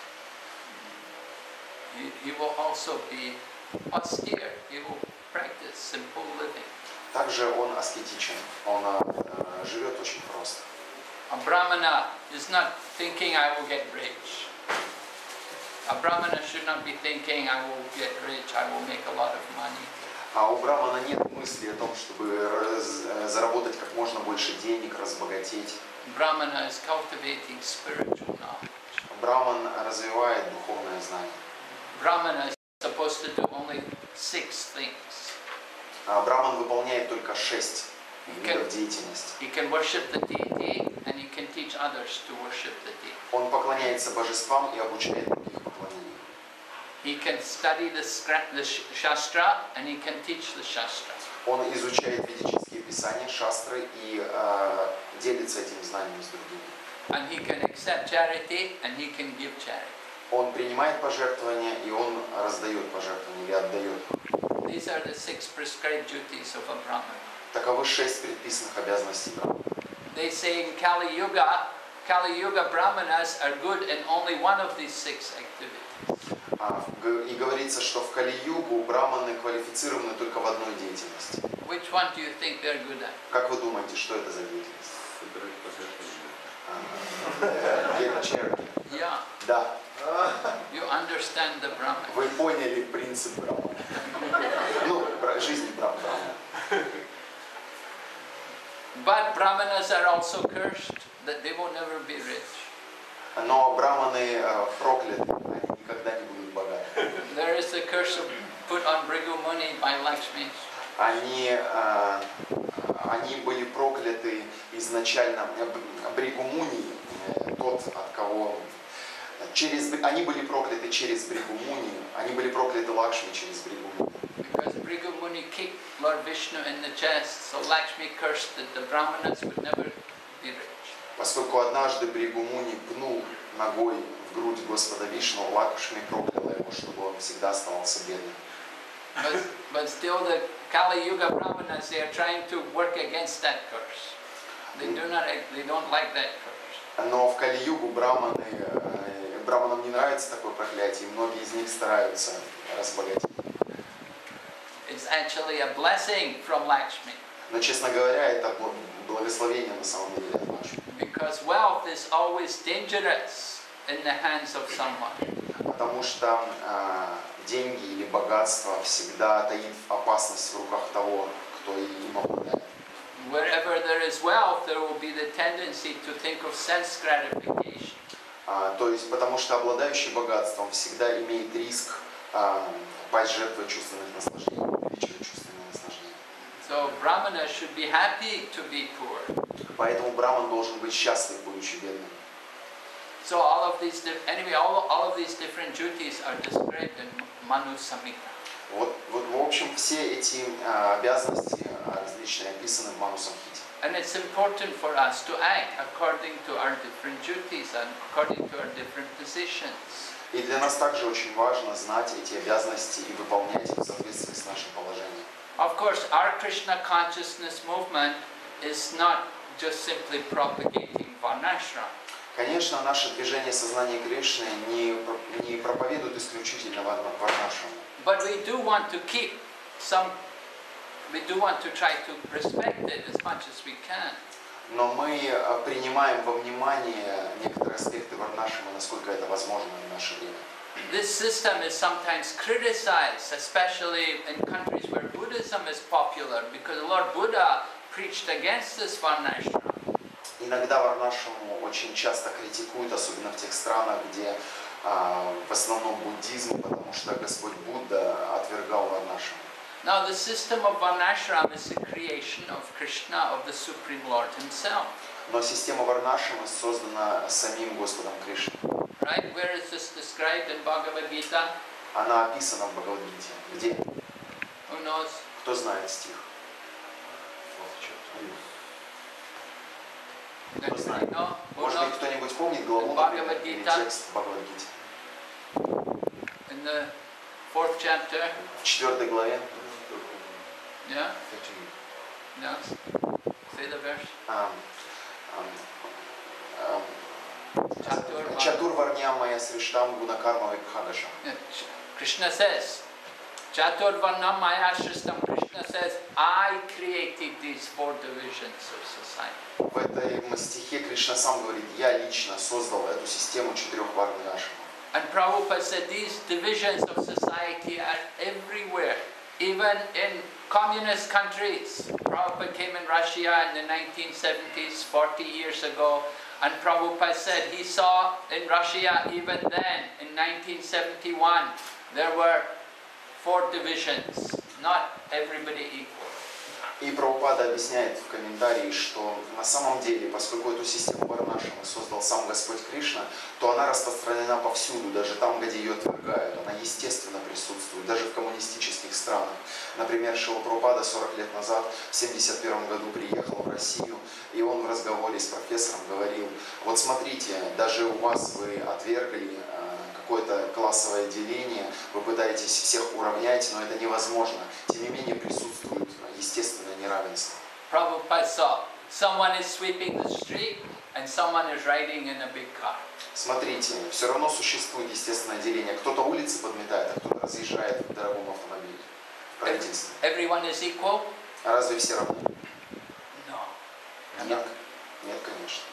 He, he will also be austere. He will practice simple living. Также он аскетичен, он э, живет очень просто. A Brahmana is not thinking, I will get rich. A Brahmana should not be thinking, I will get rich, I will make a lot of money. А у брамана нет мысли о том, чтобы раз- э, заработать как можно больше денег, разбогатеть. Brahmana is cultivating spiritual knowledge. Браман развивает духовное знание. Brahmana is supposed to do only six things. А Браман выполняет только шесть He видов can, деятельности. he can worship the deity and he can teach others to worship the deity. Он поклоняется божествам и обучает других поклонению. He can study the, scra- the sh- Shastra and he can teach the Shastra. Он изучает ведические писания, шастры и э, делится этим знанием с другими. And he can accept charity and he can give charity. Он принимает пожертвования и он раздает пожертвования или отдает. These are the six prescribed duties of a Brahman. Таковы шесть предписанных обязанностей брахмана. They say in Kali Yuga, Kali Yuga Brahmanas are good in only one of these six activities. А, г- и говорится, что в Кали-югу браманы квалифицированы только в одной деятельности. Which one do you think they're good at? Как вы думаете, что это за деятельность? Собирать пожертвования. А, Get charity. Yeah, Да, you understand the Brahman. вы поняли принцип брамана. Ну, бра- жизни брам- брамана. But Brahmanas are also cursed that they will never be rich. Но браманы э, прокляты, они никогда не будут богаты. There is the curse of put on Bhrigu Muni by Lakshmi. Они, э, они были прокляты изначально э, Б- Бригу Муни, э, тот, от кого... Через, они были прокляты через Бригу Муни, они были прокляты Лакшми через Бригу Муни. Because Bhrigu Muni kicked Lord Vishnu in the chest, so Lakshmi cursed that the Brahmanas would never be rich. Поскольку однажды Бригу Муни пнул ногой в грудь Господа Вишну, Лакшми прокляла его, чтобы он всегда оставался бедным. But, but still the Kali Yuga Brahmanas, they are trying to work against that curse. They do not, they don't like that curse. Но в Кали-югу браманы, э, браманам не нравится такое проклятие, и многие из них стараются разбогатеть. It's actually a blessing from Lakshmi. Но, честно говоря, это бл- благословение на самом деле от Лакшми. Because wealth is always dangerous in the hands of someone. Потому что э, деньги или богатство всегда таит опасность в руках того, кто им обладает. Wherever there is wealth, there will be the tendency to think of sense gratification. А, то есть, потому что обладающий богатством всегда имеет риск а, пасть жертвой чувственных наслаждений, увеличивать чувственные наслаждения. So Brahmanas should be happy to be poor. Поэтому браман должен быть счастлив, будучи бедным. So all of these, di- anyway, all, all of these different duties are described in Manu Samhita. Вот, вот, в общем, все эти а, обязанности а, различные описаны в Ману Самхите. And it's important for us to act according to our different duties and according to our different positions. И для нас также очень важно знать эти обязанности и выполнять их в соответствии с нашим положением. Of course, our Krishna consciousness movement is not just simply propagating Varnashram. Конечно, наше движение сознания Кришны не, про- не проповедует исключительно варнашраму. But we do want to keep some, we do want to try to respect it as much as we can. Но мы э, принимаем во внимание некоторые аспекты варнашрамы, насколько это возможно в наше время. This system is sometimes criticized, especially in countries where Buddhism is popular, because Lord Buddha preached against this Varnashram. Иногда варнашраму очень часто критикуют, особенно в тех странах, где а, в основном буддизм, потому что Господь Будда отвергал варнашраму. Now the system of Varnashram is the creation of Krishna, of the Supreme Lord Himself. Но система варнашрамы создана самим Господом Кришной. Right? Where is this described in Bhagavad Gita? Она описана в Бхагавад-гите. Где? Who knows? Кто знает стих? Кто знает? No? Who Может быть, knows? кто-нибудь помнит главу, например, или текст в Бхагавад-гите? In the fourth chapter? В четвертой главе. Yeah? Yes? Say the verse. ам, ам, ам, Chatur Чатур варням моя сриштам гунакарма випхагаша. Yeah. Krishna says, Chatur Varnam Maya Shristam. Krishna says, I created these four divisions of society. В этом стихе Кришна сам говорит, я лично создал эту систему четырех варнашрамов. And Prabhupada said these divisions of society are everywhere, even in communist countries. Prabhupada came in Russia in the nineteen seventies, forty years ago, and Prabhupada said he saw in Russia even then, in nineteen seventy-one, there were four divisions, not everybody equal. И Прабхупада объясняет в комментарии, что на самом деле, поскольку эту систему Варнашрама создал сам Господь Кришна, то она распространена повсюду, даже там, где ее отвергают. Она естественно присутствует, даже в коммунистических странах. Например, Шрила Прабхупада сорок лет назад, в семьдесят первом году, приехал в Россию, и он в разговоре с профессором говорил: вот смотрите, даже у вас вы отвергли какое-то классовое деление, вы пытаетесь всех уравнять, но это невозможно. Тем не менее присутствует естественное неравенство. Prabhupada saw someone is sweeping the street and someone is riding in a big car. Смотрите, все равно существует естественное деление. Кто-то улицы подметает, а кто-то разъезжает в дорогом автомобиле. Правительство. Everyone is equal? А разве все равны? No. Нет, нет, конечно.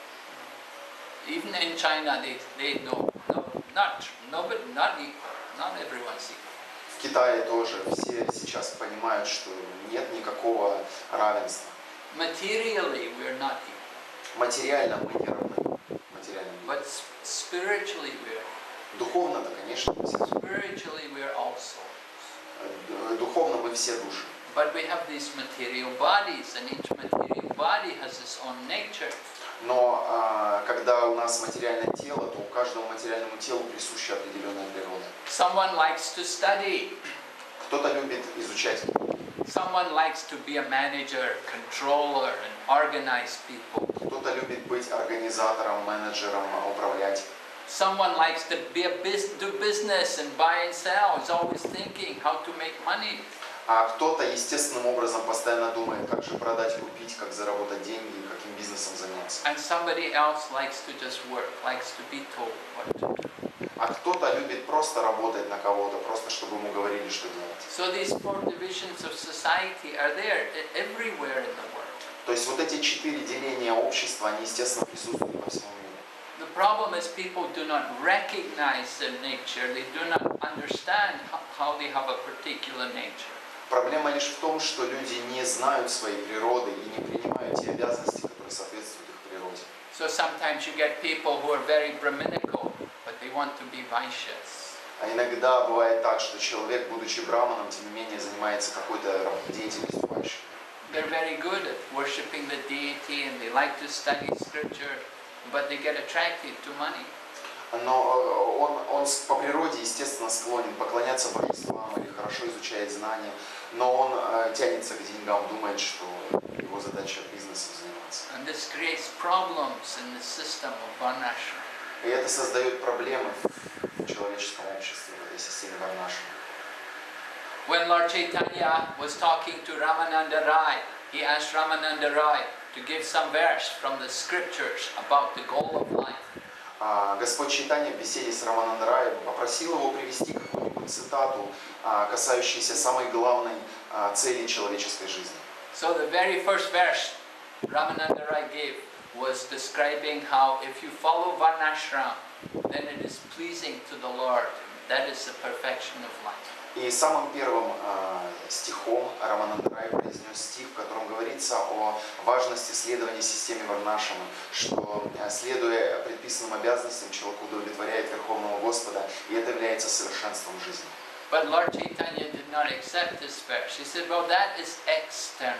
Even in China, they they know no, not nobody, not equal, not everyone's equal. В Китае тоже все сейчас понимают, что нет никакого равенства. Materially, we're not equal. Материально мы не равны. Материально мы. But spiritually, we're. Духовно-то, конечно, мы все. Spiritually, we're all souls. Духовно мы все души. But we have these material bodies, and each material body has its own nature. Но а, когда у нас материальное тело, то у каждому материальному телу присуща определенная природа. Someone likes to study. Кто-то любит изучать. Someone likes to be a manager, controller, and organize people. Кто-то любит быть организатором, менеджером, управлять. Someone likes to be a bus do business and buy and sell. Is always thinking how to make money. А кто-то естественным образом постоянно думает, как же продать, купить, как заработать деньги, каким бизнесом заняться. And somebody else likes to just work, likes to be told what to do. А кто-то любит просто работать на кого-то, просто чтобы ему говорили, что делать. So these four divisions of society are there everywhere in the world. То есть вот эти четыре деления общества, они естественно присутствуют по всему миру. The problem is people do not recognize their nature. They do not understand how they have a particular nature. Проблема лишь в том, что люди не знают своей природы и не принимают те обязанности, которые соответствуют их природе. So sometimes you get people who are very Brahminical, but they want to be Vaishyas. А иногда бывает так, что человек, будучи браманом, тем не менее занимается какой-то деятельностью вайши. They're very good at worshipping the deity and they like to study scripture, but they get attracted to money. Но он, он по природе, естественно, склонен поклоняться божествам или хорошо изучает знания, но он э, тянется к деньгам, думает, что его задача бизнесом заниматься. And this creates problems in the system of Varnashram. И это создает проблемы в человеческом обществе, в этой системе Варнашрама. When Lord Chaitanya was talking to Ramananda Rai, he asked Ramananda Rai to give some verse from the scriptures about the goal of life. Господь Чайтанья в беседе с Раманандараем попросил его привести какую-нибудь цитату, касающуюся самой главной цели человеческой жизни. So the very first verse Ramananda Rai gave was describing how if you follow Varnashram, then it is pleasing to the Lord. That is the perfection of life. И самым первым э, стихом Раманандарай произнес стих, в котором говорится о важности следования системе Варнашрама, что, э, следуя предписанным обязанностям, человек удовлетворяет Верховного Господа, и это является совершенством жизни. But Lord Chaitanya did not accept this verse. He said, well, that is external.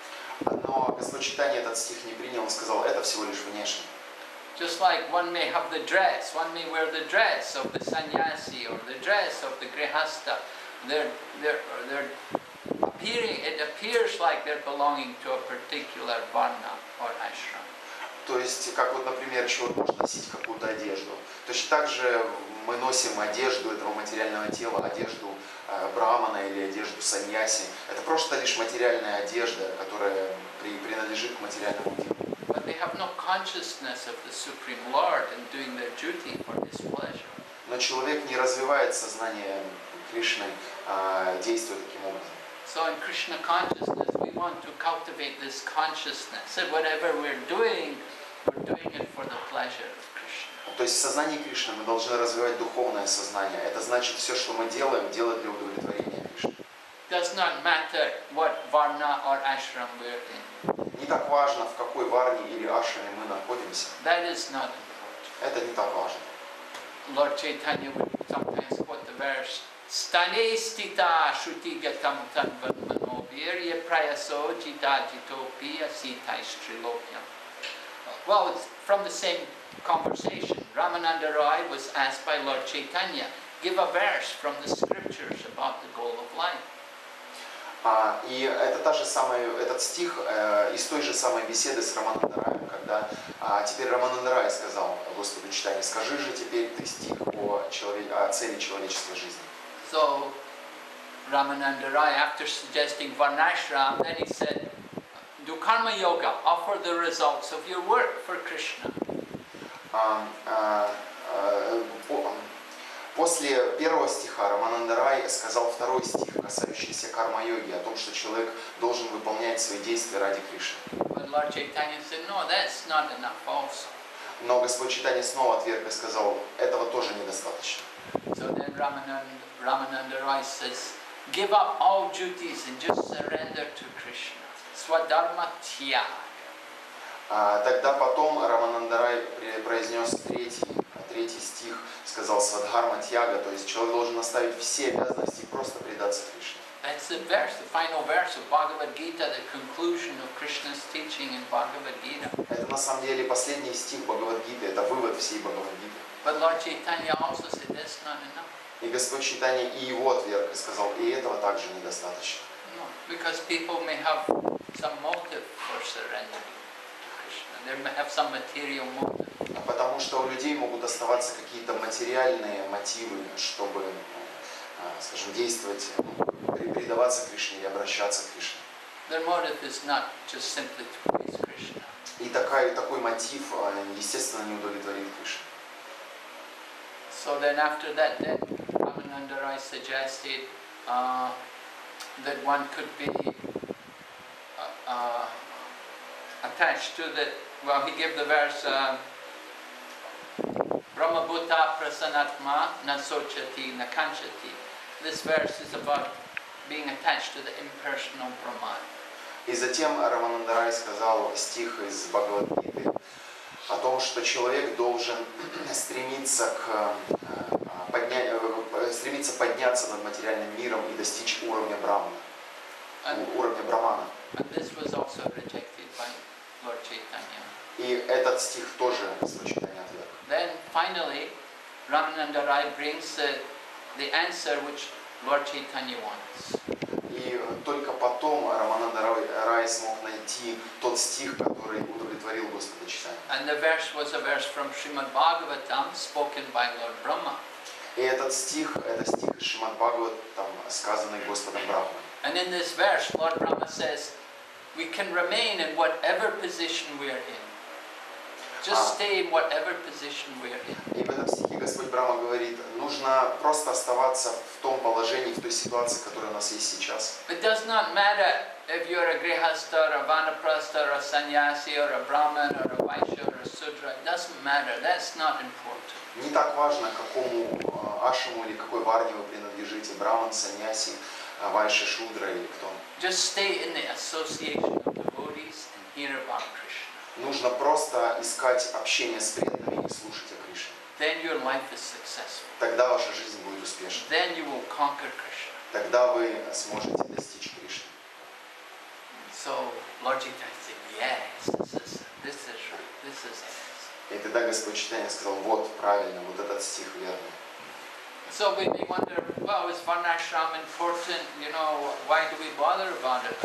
Но Господь Чайтанья этот стих не принял и сказал, это всего лишь внешне. Just like one may have the dress, one may wear the dress of the sannyasi or the dress of the grihasta. They're, they're, they're appearing, it appears like they're belonging to a particular varna or ashram. То есть, как вот, например, человек может носить какую-то одежду. Точно так же мы носим одежду этого материального тела, одежду э, брамана или одежду саньяси. Это просто лишь материальная одежда, которая при, принадлежит к материальному телу. But they have no consciousness of the Supreme Lord and doing their duty for His pleasure. Но человек не развивает сознание Кришны, э, действуя таким образом. So in Krishna consciousness, we want to cultivate this consciousness. That whatever we're doing, we're doing it for the pleasure of Krishna. То есть в сознании Кришны мы должны развивать духовное сознание. Это значит, все, что мы делаем, делать для удовлетворения Кришны. Does not matter what varna or ashram we're in. Не так важно, в какой варне или ашраме мы находимся. That is not important. Это не так важно. Lord Chaitanya would sometimes quote the verse, Stane stita shutigatam tanvan manovir prayaso jitagitopia sitaistrilopia. Well, it's from the same conversation. Ramananda Roy was asked by Lord Chaitanya, give a verse from the scriptures about the goal of life. А, и это та же самая, этот стих э, из той же самой беседы с Раманандараем, когда а, теперь Раманандарай сказал Господу Чайтанье, скажи же теперь ты стих о, человек, о цели человеческой жизни. So Ramananda Rai, after suggesting Varnashram, then he said, do karma yoga, offer the results of your work for Krishna. А, а, а, по, после первого стиха Раманандарай сказал второй стих, касающийся карма-йоги, о том, что человек должен выполнять свои действия ради Кришны. But Lord Chaitanya said, no, that's not enough also. Но Господь Чайтанья снова отверг и сказал, этого тоже недостаточно. So then Ramananda, Ramananda Rai says, give up all duties and just surrender to Krishna. Swadharma tyaga. А, тогда потом Раманандарай произнес третий, третий стих, сказал Свадхарма тьяга, то есть человек должен оставить все обязанности и просто предаться Кришне. That's the verse, the final verse of Bhagavad Gita, the conclusion of Krishna's teaching in Bhagavad Gita. Это на самом деле последний стих Бхагавад-гиты, это вывод всей Бхагавад-гиты. But Lord Chaitanya also said that's not enough. И Господь Чайтанья и его отверг и сказал, и этого также недостаточно. No, because people may have some motive for surrendering to Krishna. They may have some material motive. Потому что у людей могут оставаться какие-то материальные мотивы, чтобы, скажем, действовать, предаваться Кришне или обращаться к Кришне. Their motive is not just simply to please Krishna. И такой, такой мотив, естественно, не удовлетворит Кришне. So then after that, then Ramananda Rai suggested uh, that one could be uh, uh, attached to the, well, he gave the verse, uh, Brahmabhuta prasanatma na sochati na kanchati. This verse is about being attached to the impersonal Brahman. И затем Раманандарай сказал стих из Бхагавад-гиты о том, что человек должен стремиться, к, подня... стремиться подняться над материальным миром и достичь уровня Брахмана, уровня Брамана. And this was also rejected by Lord Chaitanya. И этот стих тоже Господь Чайтанья отверг. Then finally, Ramananda Rai brings the, the answer which Lord Chaitanya wants. И только потом Рамананда Рай смог найти тот стих, который удовлетворил Господа Чайтанья. And the verse was a verse from Srimad Bhagavatam, spoken by Lord Brahma. И этот стих, это стих из Шримад Бхагаватам, сказанный Господом Брахмой. And in this verse, Lord Brahma says, we can remain in whatever position we are in. Just stay in whatever position we are in. И в этом стихе Господь Брахма говорит, нужно просто оставаться в том положении, в той ситуации, которая у нас есть сейчас. It does not matter if you're a grihastha or a vanaprastha or a sannyasi or a brahman or a vaishya or a sudra. It doesn't matter. That's not important. Не так важно, к какому ашраму или какой варне вы принадлежите, браман, саньяси, вайшя, шудра или кто. Just stay in the association of devotees and hear about Krishna. Нужно просто искать общение с преданными и слушать о Кришне. Then your life is successful. Тогда ваша жизнь будет успешна. Then you will conquer Krishna. Тогда вы сможете достичь Кришны. So Lord Chaitanya said, yes, this is this is right. This is it. И тогда Господь Чайтанья сказал, вот, правильно, вот этот стих верный. So we may wonder, well, is Varnashram important? You know, why do we bother about it?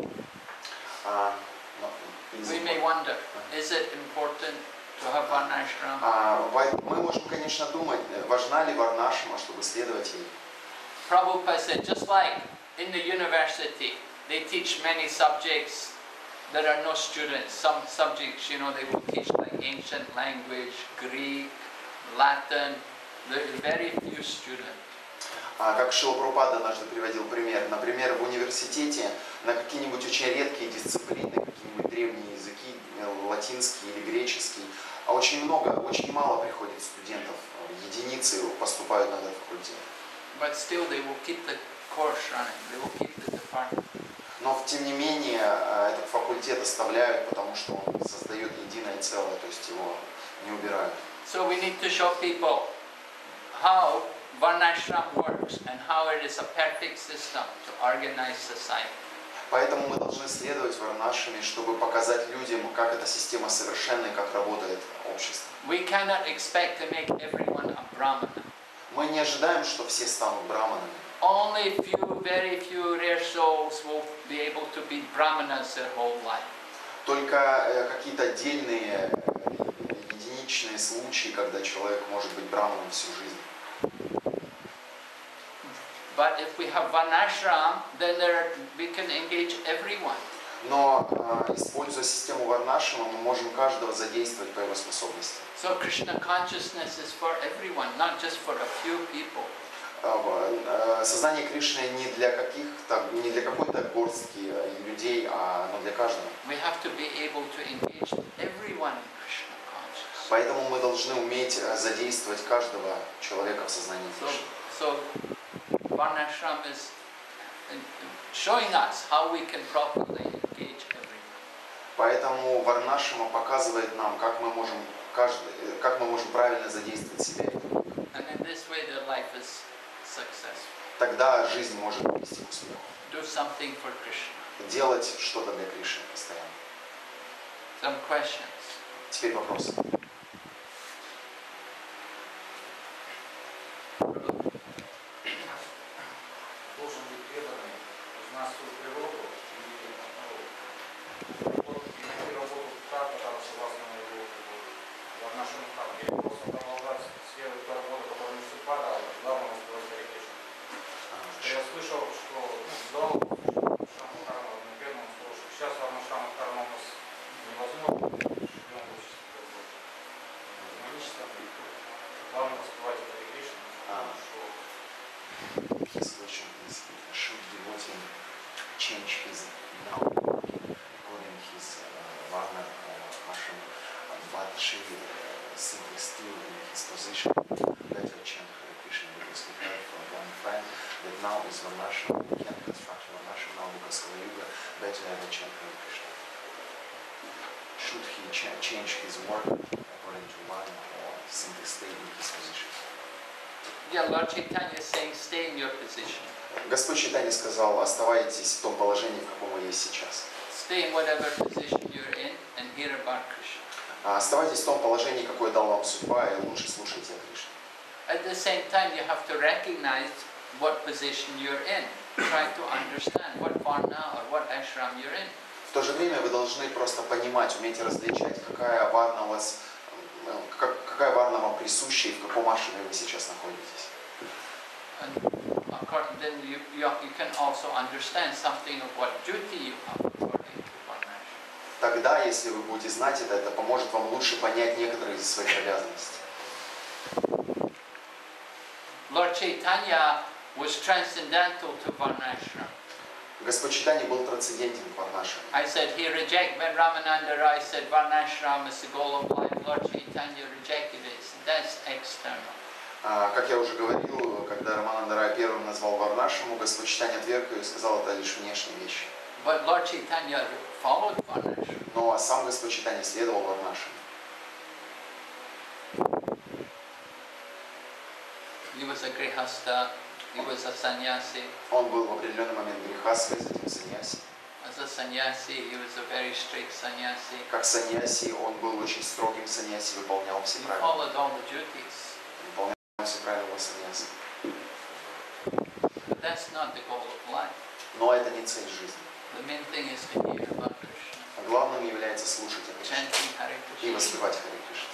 А, ну, We may wonder, is it important to have Varnashram? а, мы можем, конечно, думать, важна ли варнашрама, чтобы следовать ей. Prabhupada said, just like in the university, they teach many subjects, there are no students. Some subjects, you know, they will teach like ancient language, Greek, Latin. There are very few students. А, как Шрила Прабхупада однажды приводил пример. Например, в университете на какие-нибудь очень редкие дисциплины, какие-нибудь древние языки, латинский или греческий, а очень много, очень мало приходит студентов, единицы поступают на этот факультет. But still they will keep the course running, they will keep the department. Но, тем не менее, этот факультет оставляют, потому что он создает единое целое, то есть его не убирают. So we need to show people how Varnashram works and how it is a perfect system to organize society. Поэтому мы должны следовать варнашраме, чтобы показать людям, как эта система совершенна и как работает общество. We cannot expect to make everyone a Brahmana. Мы не ожидаем, что все станут браманами. Only few, very few rare souls will be able to be Brahmanas their whole life. Только э, какие-то отдельные, э, единичные случаи, когда человек может быть браманом всю жизнь. But if we have Varnashram, then there we can engage everyone. Но, э, используя систему варнашрама, мы можем каждого задействовать по его способности. So Krishna consciousness is for everyone, not just for a few people. Э, э, Сознание Кришны не для каких-то, не для какой-то горстки людей, а оно для каждого. We have to be able to engage everyone in Krishna consciousness. Поэтому мы должны уметь э, задействовать каждого человека в сознании So, Кришны. so Varnashram is showing us how we can properly engage everyone. Поэтому варнашрама показывает нам, как мы можем каждый, э, как мы можем правильно задействовать себя. And in this way their life is successful. Тогда жизнь может привести к успеху. Do something for Krishna. Делать что-то для Кришны постоянно. Some questions. Теперь вопрос. Должен быть преданный, узнать свою природу и найти работу так, которая согласна на его нашему храму. Или просто продолжать следовать той работе, которая не совпадала, главное устроить Харикришну. Я слышал, что задавал Шаму Харама, наверное, он сказал, что сейчас Шаму Харама у нас невозможно, живем в обществе гармоническом, главное воспевать Харикришну, что His question is, should devotee change his now according his uh, Varna uh, ashram, but should uh, simply still in his position better chant Hare Krishna, because we heard from one friend that now is Varnashram, we can't construct Varnashram now because of the Yuga, better ever chant Hare Krishna. Should he cha change his work according to Varna or simply stay in his position? Yeah, Lord Chaitanya is saying stay in your position. Господь Чайтанья сказал, оставайтесь в том положении, в каком вы есть сейчас. Stay in whatever position you're in and hear about Krishna. Оставайтесь в том положении, какое дал вам судьба, и лучше слушайте о Кришне. At the same time, you have to recognize what position you're in. Try to understand what varna or what ashram you're in. В то же время вы должны просто понимать, уметь различать, какая варна у вас, как, какая варна вам присуща и в каком ашраме вы сейчас находитесь. And according, then you, you, you can also understand something of what duty you have according to Varnashram. Тогда, если вы будете знать это, это поможет вам лучше понять некоторые из своих обязанностей. Lord Chaitanya was transcendental to Varnashram. Господь Чайтанья был трансцендентен к варнашраме. I said he rejected, when Ramananda Rai said Varnashram is the goal of life, Lord Chaitanya rejected it. That's external. Как я уже говорил, когда Рамананда Рай первым назвал варнашраму, Господь Чайтанья отверг ее и сказал, это лишь внешние вещи. But Lord Chaitanya followed Varnashram. Но сам Господь Чайтанья следовал варнашраме. He was a grihasta, he was a sannyasi. Он был в определенный момент грехасвой, затем саньяси. As a sannyasi, he was a very strict sannyasi. Как саньяси, он был очень строгим саньяси, выполнял все He правила. followed all the duties. Выполнял все правила саньяси. But that's not the goal of life. Но это не цель жизни. The main thing is to hear about Krishna, А главным является слушать о Кришне chanting Hare и Krishna. воспевать Харе Кришну.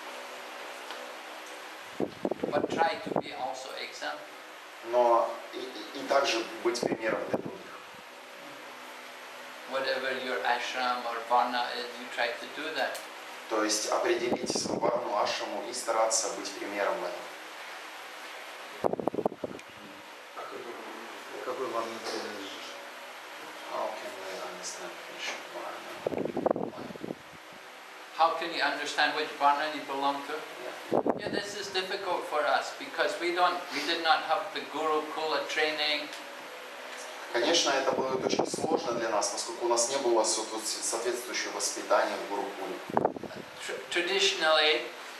But try to be also example. Но и, и, и также быть примером для других. Whatever your ashram or varna is, you try to do that. То есть определить свою варну, ашраму и стараться быть примером в этом. какой варне принадлежишь? How can we understand Krishna varna? How can you understand which varna you belong to? Yeah. Yeah, this is difficult for us because we don't, we did not have the Gurukula training. Конечно, это будет очень сложно для нас, поскольку у нас не было соответствующего воспитания в Гурукуле. Tr traditionally,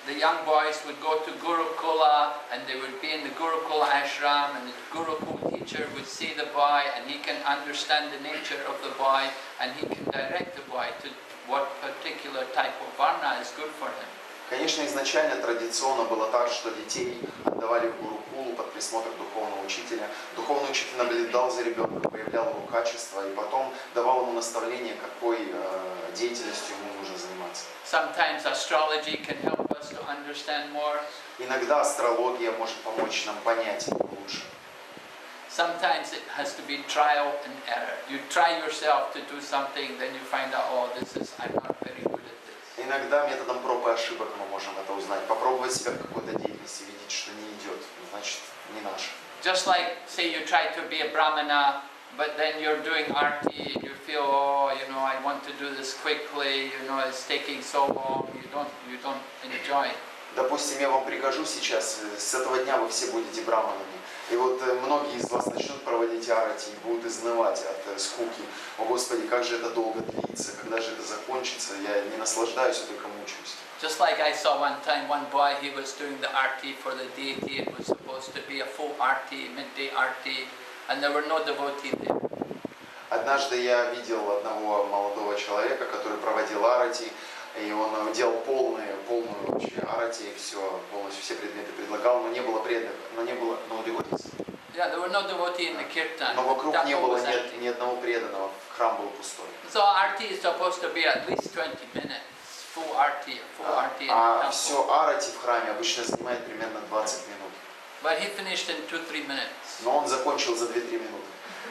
the young boys would go to Gurukula and they would be in the Gurukula ashram, and the Gurukul teacher would see the boy and he can understand the nature of the boy and he can direct the boy to what particular type of varna is good for him. Конечно, изначально традиционно было так, что детей отдавали в гурукулу под присмотр духовного учителя. Духовный учитель наблюдал за ребенком, выявлял его качества и потом давал ему наставление, какой э, деятельностью ему нужно заниматься. Sometimes astrology can help us to understand more. Иногда астрология может помочь нам понять его лучше. Sometimes it has to be trial and error. You try yourself to do something, then you find out, oh, this is, I'm not very good at this. Иногда методом проб и ошибок мы можем это узнать. Попробовать себя в какой-то деятельности, видеть, что не идет, значит, не наше. Just like, say you try to be a brahmana, but then you're doing arti and you feel, oh, you know, I want to do this quickly, you know, it's taking so long, you don't, you don't enjoy it. Допустим, я вам прикажу сейчас, с этого дня вы все будете браманами. И вот многие из вас начнут проводить арати и будут изнывать от скуки. О Господи, как же это долго длится, когда же это закончится, я не наслаждаюсь, а только мучаюсь. Just like I saw one time, one boy, he was doing the arti for the deity. It was supposed to be a full arti, midday arti, and there were no devotees there. Однажды я видел одного молодого человека, который проводил арати, и он делал полную, полную вообще арати, и все, полностью все предметы предлагал, но не было преданных, но не было no devotees. Yeah, there were no devotees in the kirtan. Но вокруг не Temple было was ни, empty. ни одного преданного, храм был пустой. So arti is supposed to be at least twenty minutes. Full arti, full arti in the А temple. все арати в храме обычно занимает примерно двадцать минут. But he finished in two, three minutes. Но он закончил за две-три минуты.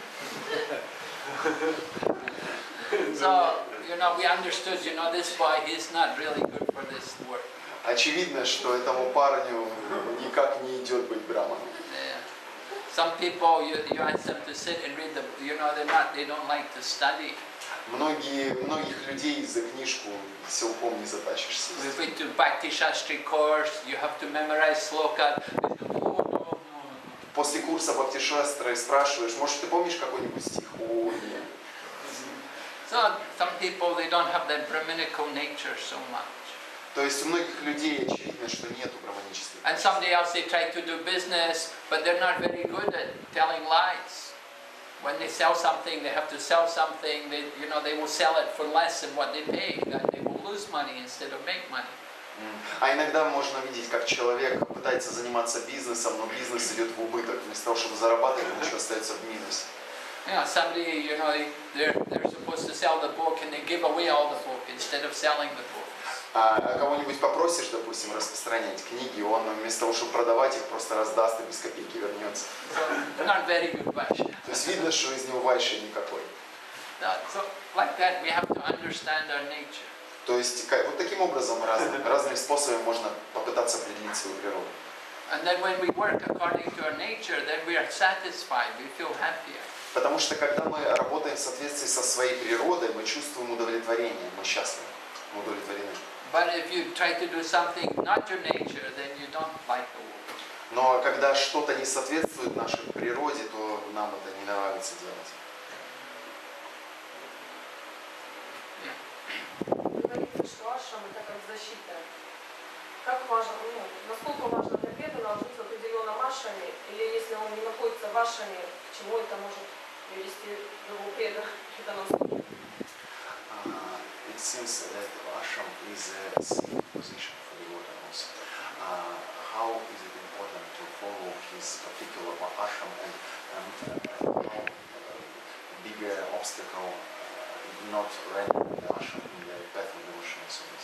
So, you know, we understood, you know, this boy, he's not really good for this work. Очевидно, что этому парню никак не идет быть браманом. Yeah. Some people, you, you ask them to sit and read the, you know, they're not, they don't like to study. Многие, многих людей за книжку силком не затащишься. If we do Bhakti Shastri course, you have to memorize sloka. Oh, no, no. После курса Бхакти-шастры спрашиваешь, может, ты помнишь какой-нибудь стих? О, нет. So some people, they don't have that Brahminical nature so much. То есть у многих людей очевидно, что нету браманических. And somebody else, they try to do business, but they're not very good at telling lies. When they sell something, they have to sell something, they, you know, they will sell it for less than what they pay. They will lose money instead of make money. А иногда можно видеть, как человек пытается заниматься бизнесом, но бизнес идет в убыток. Вместо того, чтобы зарабатывать, он еще остается в минусе. You know, somebody, you know, they're, they're supposed to sell the book and they give away all the book instead of selling the book. А кого-нибудь попросишь, допустим, распространять книги, он вместо того, чтобы продавать их, просто раздаст и без копейки вернется. So, not very good Vaishya. То есть видно, что из него вайши никакой. So, like that, we have to understand our nature. То есть вот таким образом разными, разными способами можно попытаться определить свою природу. And then when we work according to our nature, then we are satisfied, we feel happier. Потому что когда мы работаем в соответствии со своей природой, мы чувствуем удовлетворение, мы счастливы, мы удовлетворены. But if you try to do something not your nature, then you don't like the work. Но когда что-то не соответствует нашей природе, то нам это не нравится делать. Говорится, что ашрам это как защита. Как важно, ну, насколько важно для преданного жить в определенном ашраме, или если он не находится в ашраме, к чему это может привести его преданного? It seems that ashram is a safe position for the Lord also. Uh, how is it important to follow his particular ashram and um, how uh, bigger obstacle uh, not render the ashram in the path of devotional service?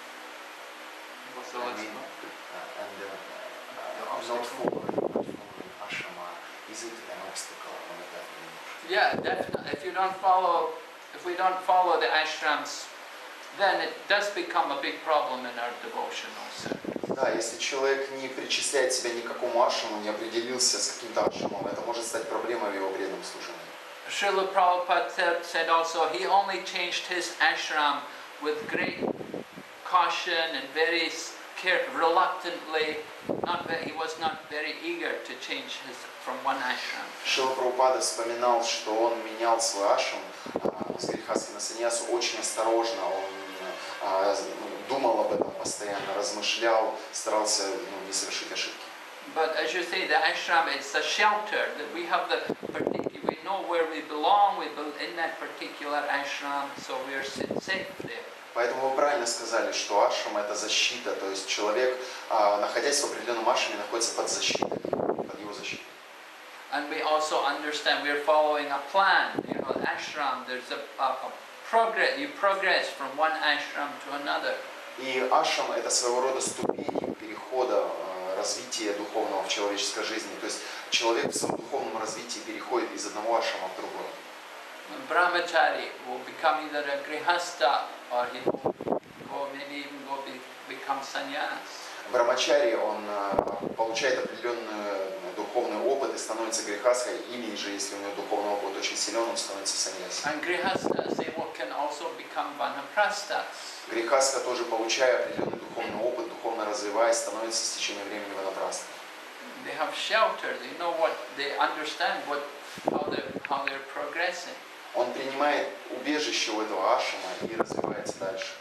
So I it's mean, not- uh, and uh, uh, not following, not following ashram, uh, is it an obstacle on the path of devotion? Yeah, definitely. If you don't follow, if we don't follow the ashrams, then it does become a big problem in our devotional service. Да, если человек не причисляет себя ни к какому ашраму, не определился с каким-то ашрамом, это может стать проблемой в его преданном служении. Srila Prabhupada said, said also, he only changed his ashram with great caution and very care, reluctantly. Not very, he was not very eager to change his from one ashram. Шрила Прабхупада вспоминал, что он менял свой ашрам с грехаски на саньясу очень осторожно, он а, думал об этом постоянно, размышлял. размышлял, старался ну, не совершить ошибки. But as you say, the ashram is a shelter that we have the particular. We know where we belong. We belong in that particular ashram, so we are safe there. Поэтому вы правильно сказали, что ашрам это защита, то есть человек, находясь в определенном ашраме, находится под защитой, под его защитой. And we also understand we are following a plan. You know, ashram. There's a, a, a progress. You progress from one ashram to another. И ашрам это своего рода ступени перехода, развития духовного в человеческой жизни. То есть человек в своем духовном развитии переходит из одного ашрама в другой. Brahmachari will become either a grihasta or he will go, maybe even go be, become sannyas. Брамачари, он получает определенный духовный опыт и становится грехасхой, или же, если у него духовный опыт очень силен, он становится саньяси. And grihastas, they will, can also become vanaprasthas. Грехасха тоже, получая определенный духовный опыт, духовно развиваясь, становится с течением времени ванапрастхой. They have shelter. They know what they understand, what how they how they're progressing. Он принимает убежище у этого ашрама и развивается дальше.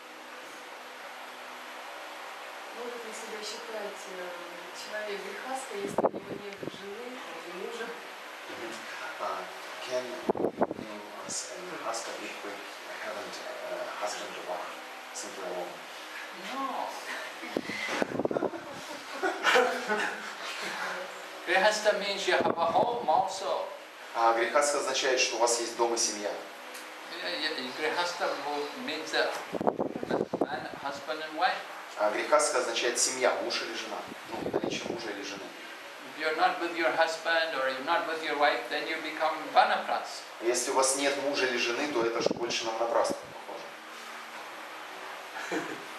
Может ли себя считать человек грехаской, если у него нет жены или мужа? Can you ask a husband if we haven't a husband or wife, simply alone? No. Grihasta means you have a home also. А грехастха означает, что у вас есть дом и семья. Grihasta means a man, husband and wife. А грехастха означает семья, муж или жена. Ну, наличие мужа или жены. If you're not with your husband or you're not with your wife, then you become vanapras. Если у вас нет мужа или жены, то это же больше на ванапрастху похоже.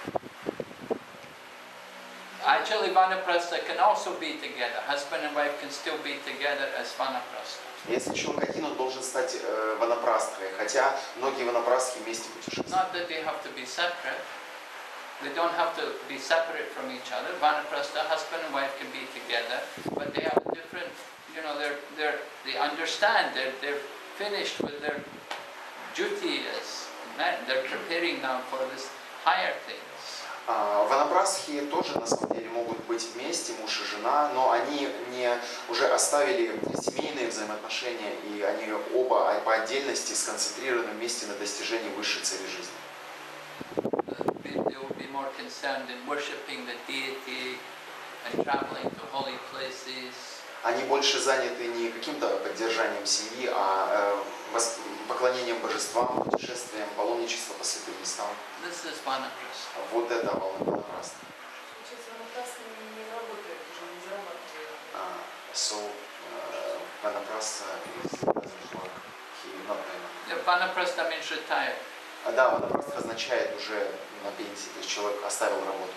Actually, vanaprastha can also be together. Husband and wife can still be together as vanaprastha. Если человек один, он должен стать э, ванапрастхой, хотя многие ванапрастхи вместе путешествуют. Not that they have to be separate. They don't have to be separate from each other. Vanaprastha, husband and wife can be together, but they have a different, you know, they're, they're, they understand, they're, they're finished with their duty as men. They're preparing now for this higher things. Ванапрастхи тоже на самом деле могут быть вместе, муж и жена, но они не уже оставили семейные взаимоотношения, и они оба по отдельности сконцентрированы вместе на достижении высшей цели жизни. They will be more concerned in worshiping the deity and traveling to holy places. Они больше заняты не каким-то поддержанием семьи, а э, поклонением божествам, путешествием, паломничеством по святым местам. This is vanaprastha. Вот это ванапрастха. Получается, ванапрастха не работает уже, не зарабатывает. Uh, so uh, vanaprastha is doesn't work. He not paying. Yeah, vanaprastha means retired. А да, ванапрастха означает уже на пенсии, то есть человек оставил работу.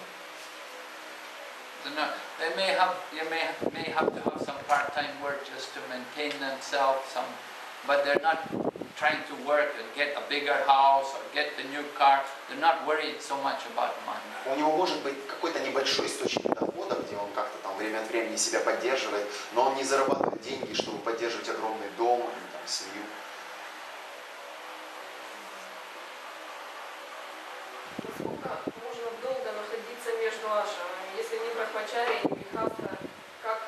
They may have, you may may have to have some part-time work just to maintain themselves, some, but they're not trying to work and get a bigger house or get the new car. They're not worried so much about money. У него может быть какой-то небольшой источник дохода, где он как-то там время от времени себя поддерживает, но он не зарабатывает деньги, чтобы поддерживать огромный дом или там, семью. Насколько можно долго находиться между ашрамами, если не брахмачари, не грехастха, как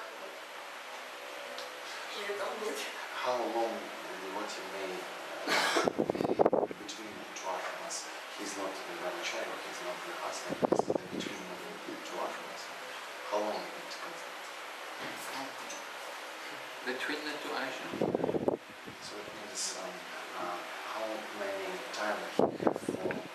при этом быть? How long devotee may uh, between two ashramas? He's not the brahmachari, he's not the husband, he's in between the two ashramas. How long it takes? Between the two ashrams? So it means um, uh, how many time he have for uh,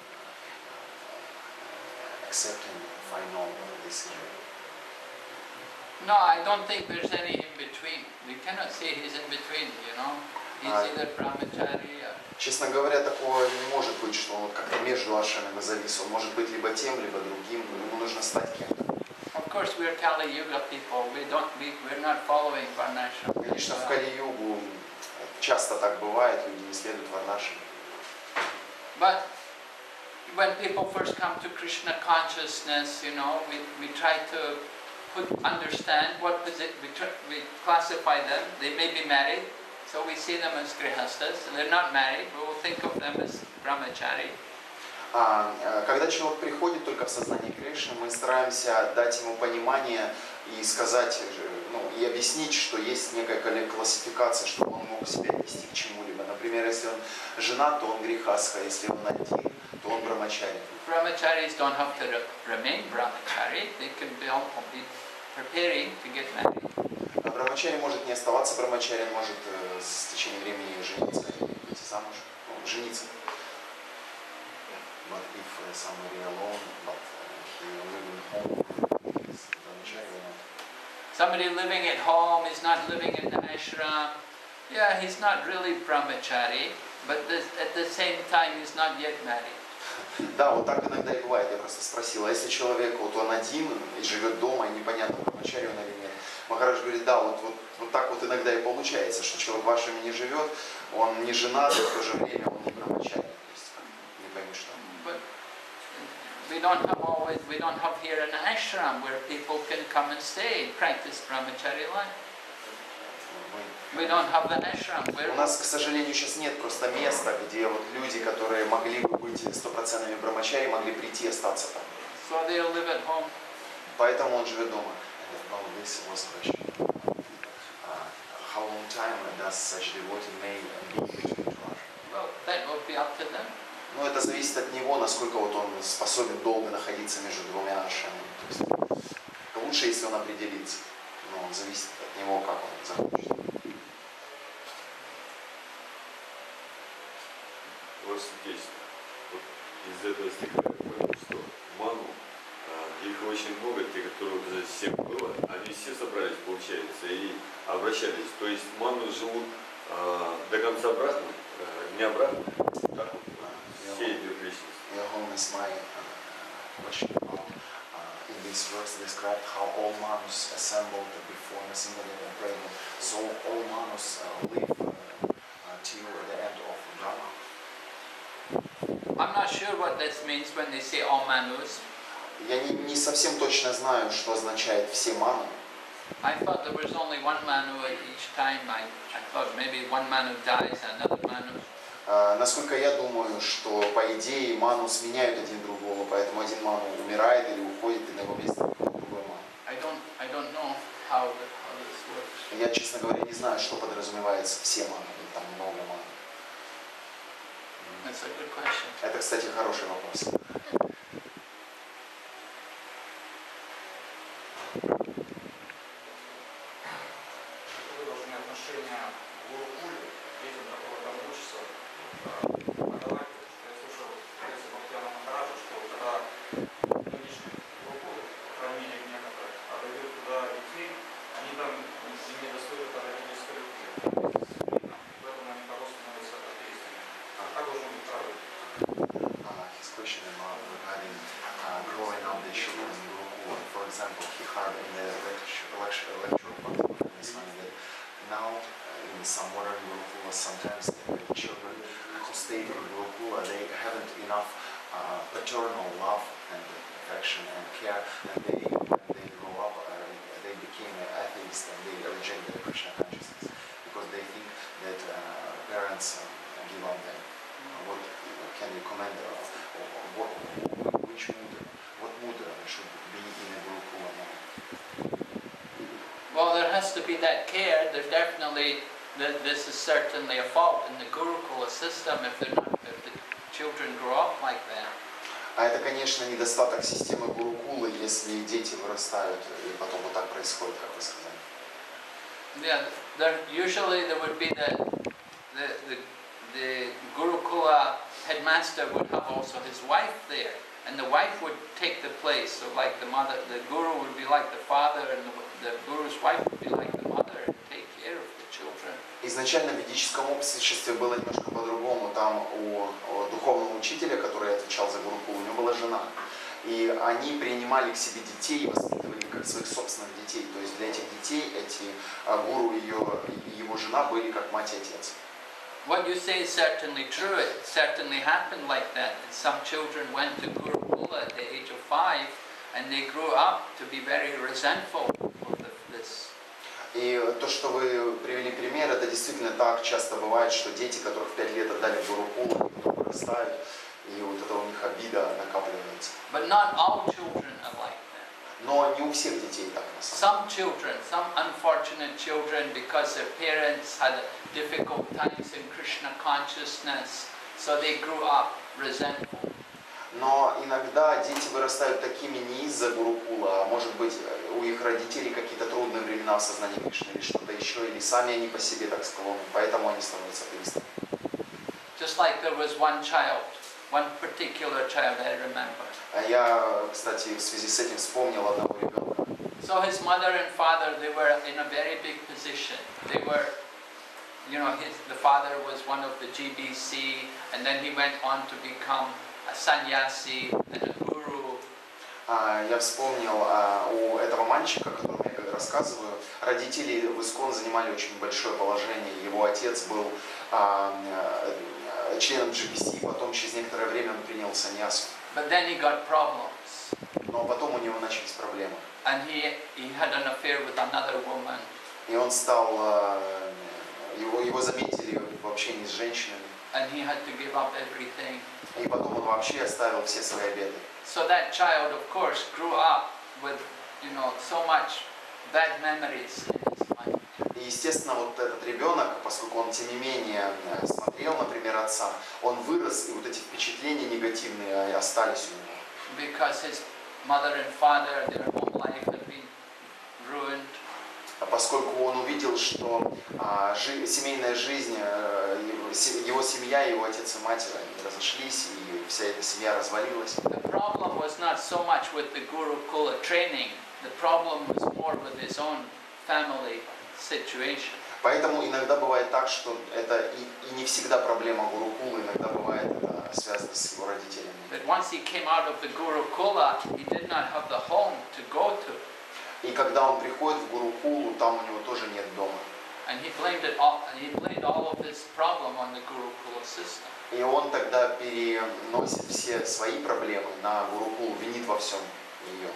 accepting final decision. No, I don't think there's any in between. We cannot say he's in between, you know. He's Ah. either brahmachari or... Честно говоря, такого не может быть, что он вот как-то между ашрамами завис. Он может быть либо тем, либо другим, но ему нужно стать кем-то. Of course, we're Kali Yuga people. We don't, we, we're not following Varnashram. Конечно, в Кали-югу часто так бывает, люди не следуют варнашам. But when people first come to Krishna consciousness, you know, we, we try to put, understand what posi- we, tr- we classify them. They may be married, so we see them as grihastas, and they're not married. We will think of them as brahmachari. А, когда человек приходит только в сознание Кришны, мы стараемся дать ему понимание и сказать, ну, и объяснить, что есть некая классификация, чтобы он мог себя вести к чему-либо. Например, если он женат, то он грехастха, если он один, то он брамачари. Brahmacharis don't have to remain brahmachari, they can be, be preparing to get married. Брамачари может не оставаться брамачари, он может э, с течением времени жениться, выйти замуж, ну, жениться. But if uh, somebody alone, but uh, he living home, is brahmachari or not? Somebody living at home is not living in the ashram. Yeah, he's not really brahmachari, but this, at the same time he's not yet married. Да, вот так иногда и бывает. Я просто спросил, а если человек, вот он один и живет дома, и непонятно, брамачари он или нет. Махарадж говорит, да, вот, вот, вот так вот иногда и получается, что человек в ашраме не живет, он не женат, и в то же время он не брамачари. То есть не пойми что. But we don't have always, we don't have here an ashram where people can come and stay and practice brahmachari life. We don't have an ashram where... У нас, к сожалению, сейчас нет просто места, где вот люди, которые могли бы быть стопроцентными брамачари, могли прийти и остаться там. So they'll live at home. Поэтому он живет дома. Oh, this was a question. Uh, how long time does such devotee may be between two ashram? Well, that will be up to them. Ну, это зависит от него, насколько вот он способен долго находиться между двумя ашрамами. То есть, лучше, если он определится. Но зависит от него, как он захочет. Ваше Святейшество, вот из этого стиха я понял, что ману, их очень много, те, которые уже всем было, они все собрались, получается, и обращались. То есть ману живут а, до конца Брахмы, а, дня Брахмы, так вот, все идет личность. Your Holiness, my uh, question about uh, in this verse described how all manus assembled before Nrsimhadev and prayed. So all manus uh, live uh, uh, till the end of Brahma. I'm not sure what this means when they say all manus. Я не, не совсем точно знаю, что означает все маны. I thought there was only one manu at each time. I, I thought maybe one manu dies and another manu. Uh, насколько я думаю, что по идее ману сменяют один другого, поэтому один ману умирает или уходит, и на его месте другой ману. I don't, I don't know how, the, how this works. Я, честно говоря, не знаю, что подразумевается все маны, там много ман. That's a good question. Это, кстати, хороший вопрос. Вы должны отношения к Гурукуле, детям, которые там учатся, подавать, что я слышал лекции Бхактивинода Махараджа, что когда нынешний Гурукул, по крайней мере некоторые, отдают туда детей, они там им не достают родительской любви. Поэтому они хорошо становятся атеистами. Так должно быть правильно. Uh, his question about regarding uh, growing up the children in Gurukula. For example, he heard in the lecture, lecture, lecture of Bhaktivinoda that now uh, in some modern Gurukula, sometimes the children who stay in Gurukula, they haven't enough uh, paternal love and affection and care, and they, when they grow up, uh, they became atheists and they reject the Krishna consciousness because they think that uh, parents uh, give up them. What can you comment on what, which mudra, what mudra should be in a Gurukula now? Well, there has to be that care. There's definitely, this is certainly a fault in the Gurukula system if they're not, if the children grow up like that. А это, конечно, недостаток системы Гурукулы, если дети вырастают и потом вот так происходит, как вы сказали. Yeah, there, usually there would be the, the, the, the Gurukula headmaster would have also his wife there, and the wife would take the place. So like the mother, the guru would be like the father, and the, the guru's wife would be like the mother and take care of the children. Изначально в ведическом обществе было немножко по-другому. Там у, у духовного учителя, который отвечал за Гурукулу, у него была жена. И они принимали к себе детей и воспитывали как своих собственных детей. То есть для этих детей эти а, гуру и ее, его жена были как мать и отец. What you say is certainly true. It certainly happened like that. Some children went to Gurukula at the age of five, and they grew up to be very resentful of the, this. И то, что вы привели пример, это действительно так часто бывает, что дети, которых в пять лет отдали в Гурукулу, потом вырастают, и вот это у них обида накапливается. But not all children are like that. Но не у всех детей так на самом Some children, some unfortunate children, because their parents had difficult times in Krishna consciousness, so they grew up resentful. Но иногда дети вырастают такими не из-за гурукула, а может быть у их родителей какие-то трудные времена в сознании Кришны или что-то еще, или сами они по себе так склонны, поэтому они становятся атеистами. Just like there was one child, one particular child I remember. А я, кстати, в связи с этим вспомнил одного ребенка. So his mother and father, they were in a very big position. They were, you know, his, the father was one of the G B C, and then he went on to become a sannyasi and a guru. А, я вспомнил а, у этого мальчика, о котором я рассказываю, родители в Искон занимали очень большое положение. Его отец был а, а, членом Джи Би Си, потом через некоторое время он принял саньясу. But then he got problems. Но потом у него начались проблемы. And he, he had an affair with another woman. И он стал, а, его, его заметили в общении с женщинами. And he had to give up everything. И потом он вообще оставил все свои обеты. So that child, of course, grew up with, you know, so much bad memories in his mind. И, естественно, вот этот ребенок, поскольку он, тем не менее, смотрел на пример отца, он вырос, и вот эти впечатления негативные остались у него. Because his mother and father, their whole life had been ruined. Поскольку он увидел, что а, жи, семейная жизнь, а, его, его семья, его отец и мать, они разошлись, и вся эта семья развалилась. The problem was not so much with the Gurukula training, the problem was more with his own family situation. Поэтому иногда бывает так, что это и, и не всегда проблема Гурукулы, иногда бывает это связано с его родителями. But once he came out of the Gurukula, he did not have the home to go to. И когда он приходит в Гурукулу, там у него тоже нет дома. And he blamed it all, he blamed all of his problem on the Gurukula system. И он тогда переносит все свои проблемы на Гурукулу, винит во всем ее.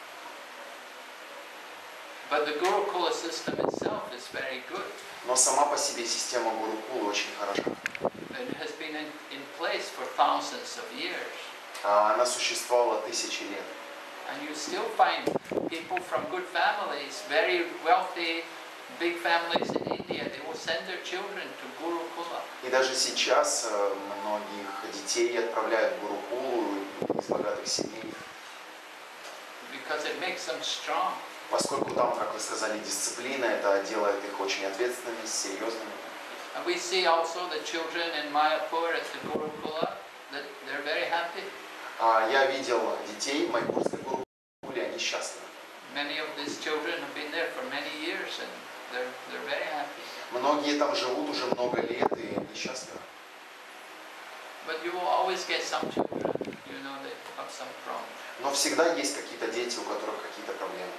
But the Gurukula system itself is very good. Но сама по себе система Гурукулы очень хороша. It has been in, in place for thousands of years. Она существовала тысячи лет. And you still find people from good families, very wealthy, big families in India, they will send their children to Gurukula. И даже сейчас многих детей отправляют в Гурукулу из богатых семей. Because it makes them strong. Поскольку там, как вы сказали, дисциплина, это делает их очень ответственными, серьезными. And we see also the children in Mayapur at the Gurukula, that they're very happy. А я видел детей в Майпурской Гурукуле, они счастливы. Many of these children have been there for many years and they're, they're very happy. Многие там живут уже много лет и они счастливы. But you will always get some children, you know, that have some problems. Но всегда есть какие-то дети, у которых какие-то проблемы.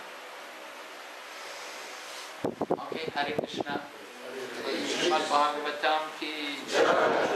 Okay, Hare Krishna. Srimad Bhagavatam ki Jai.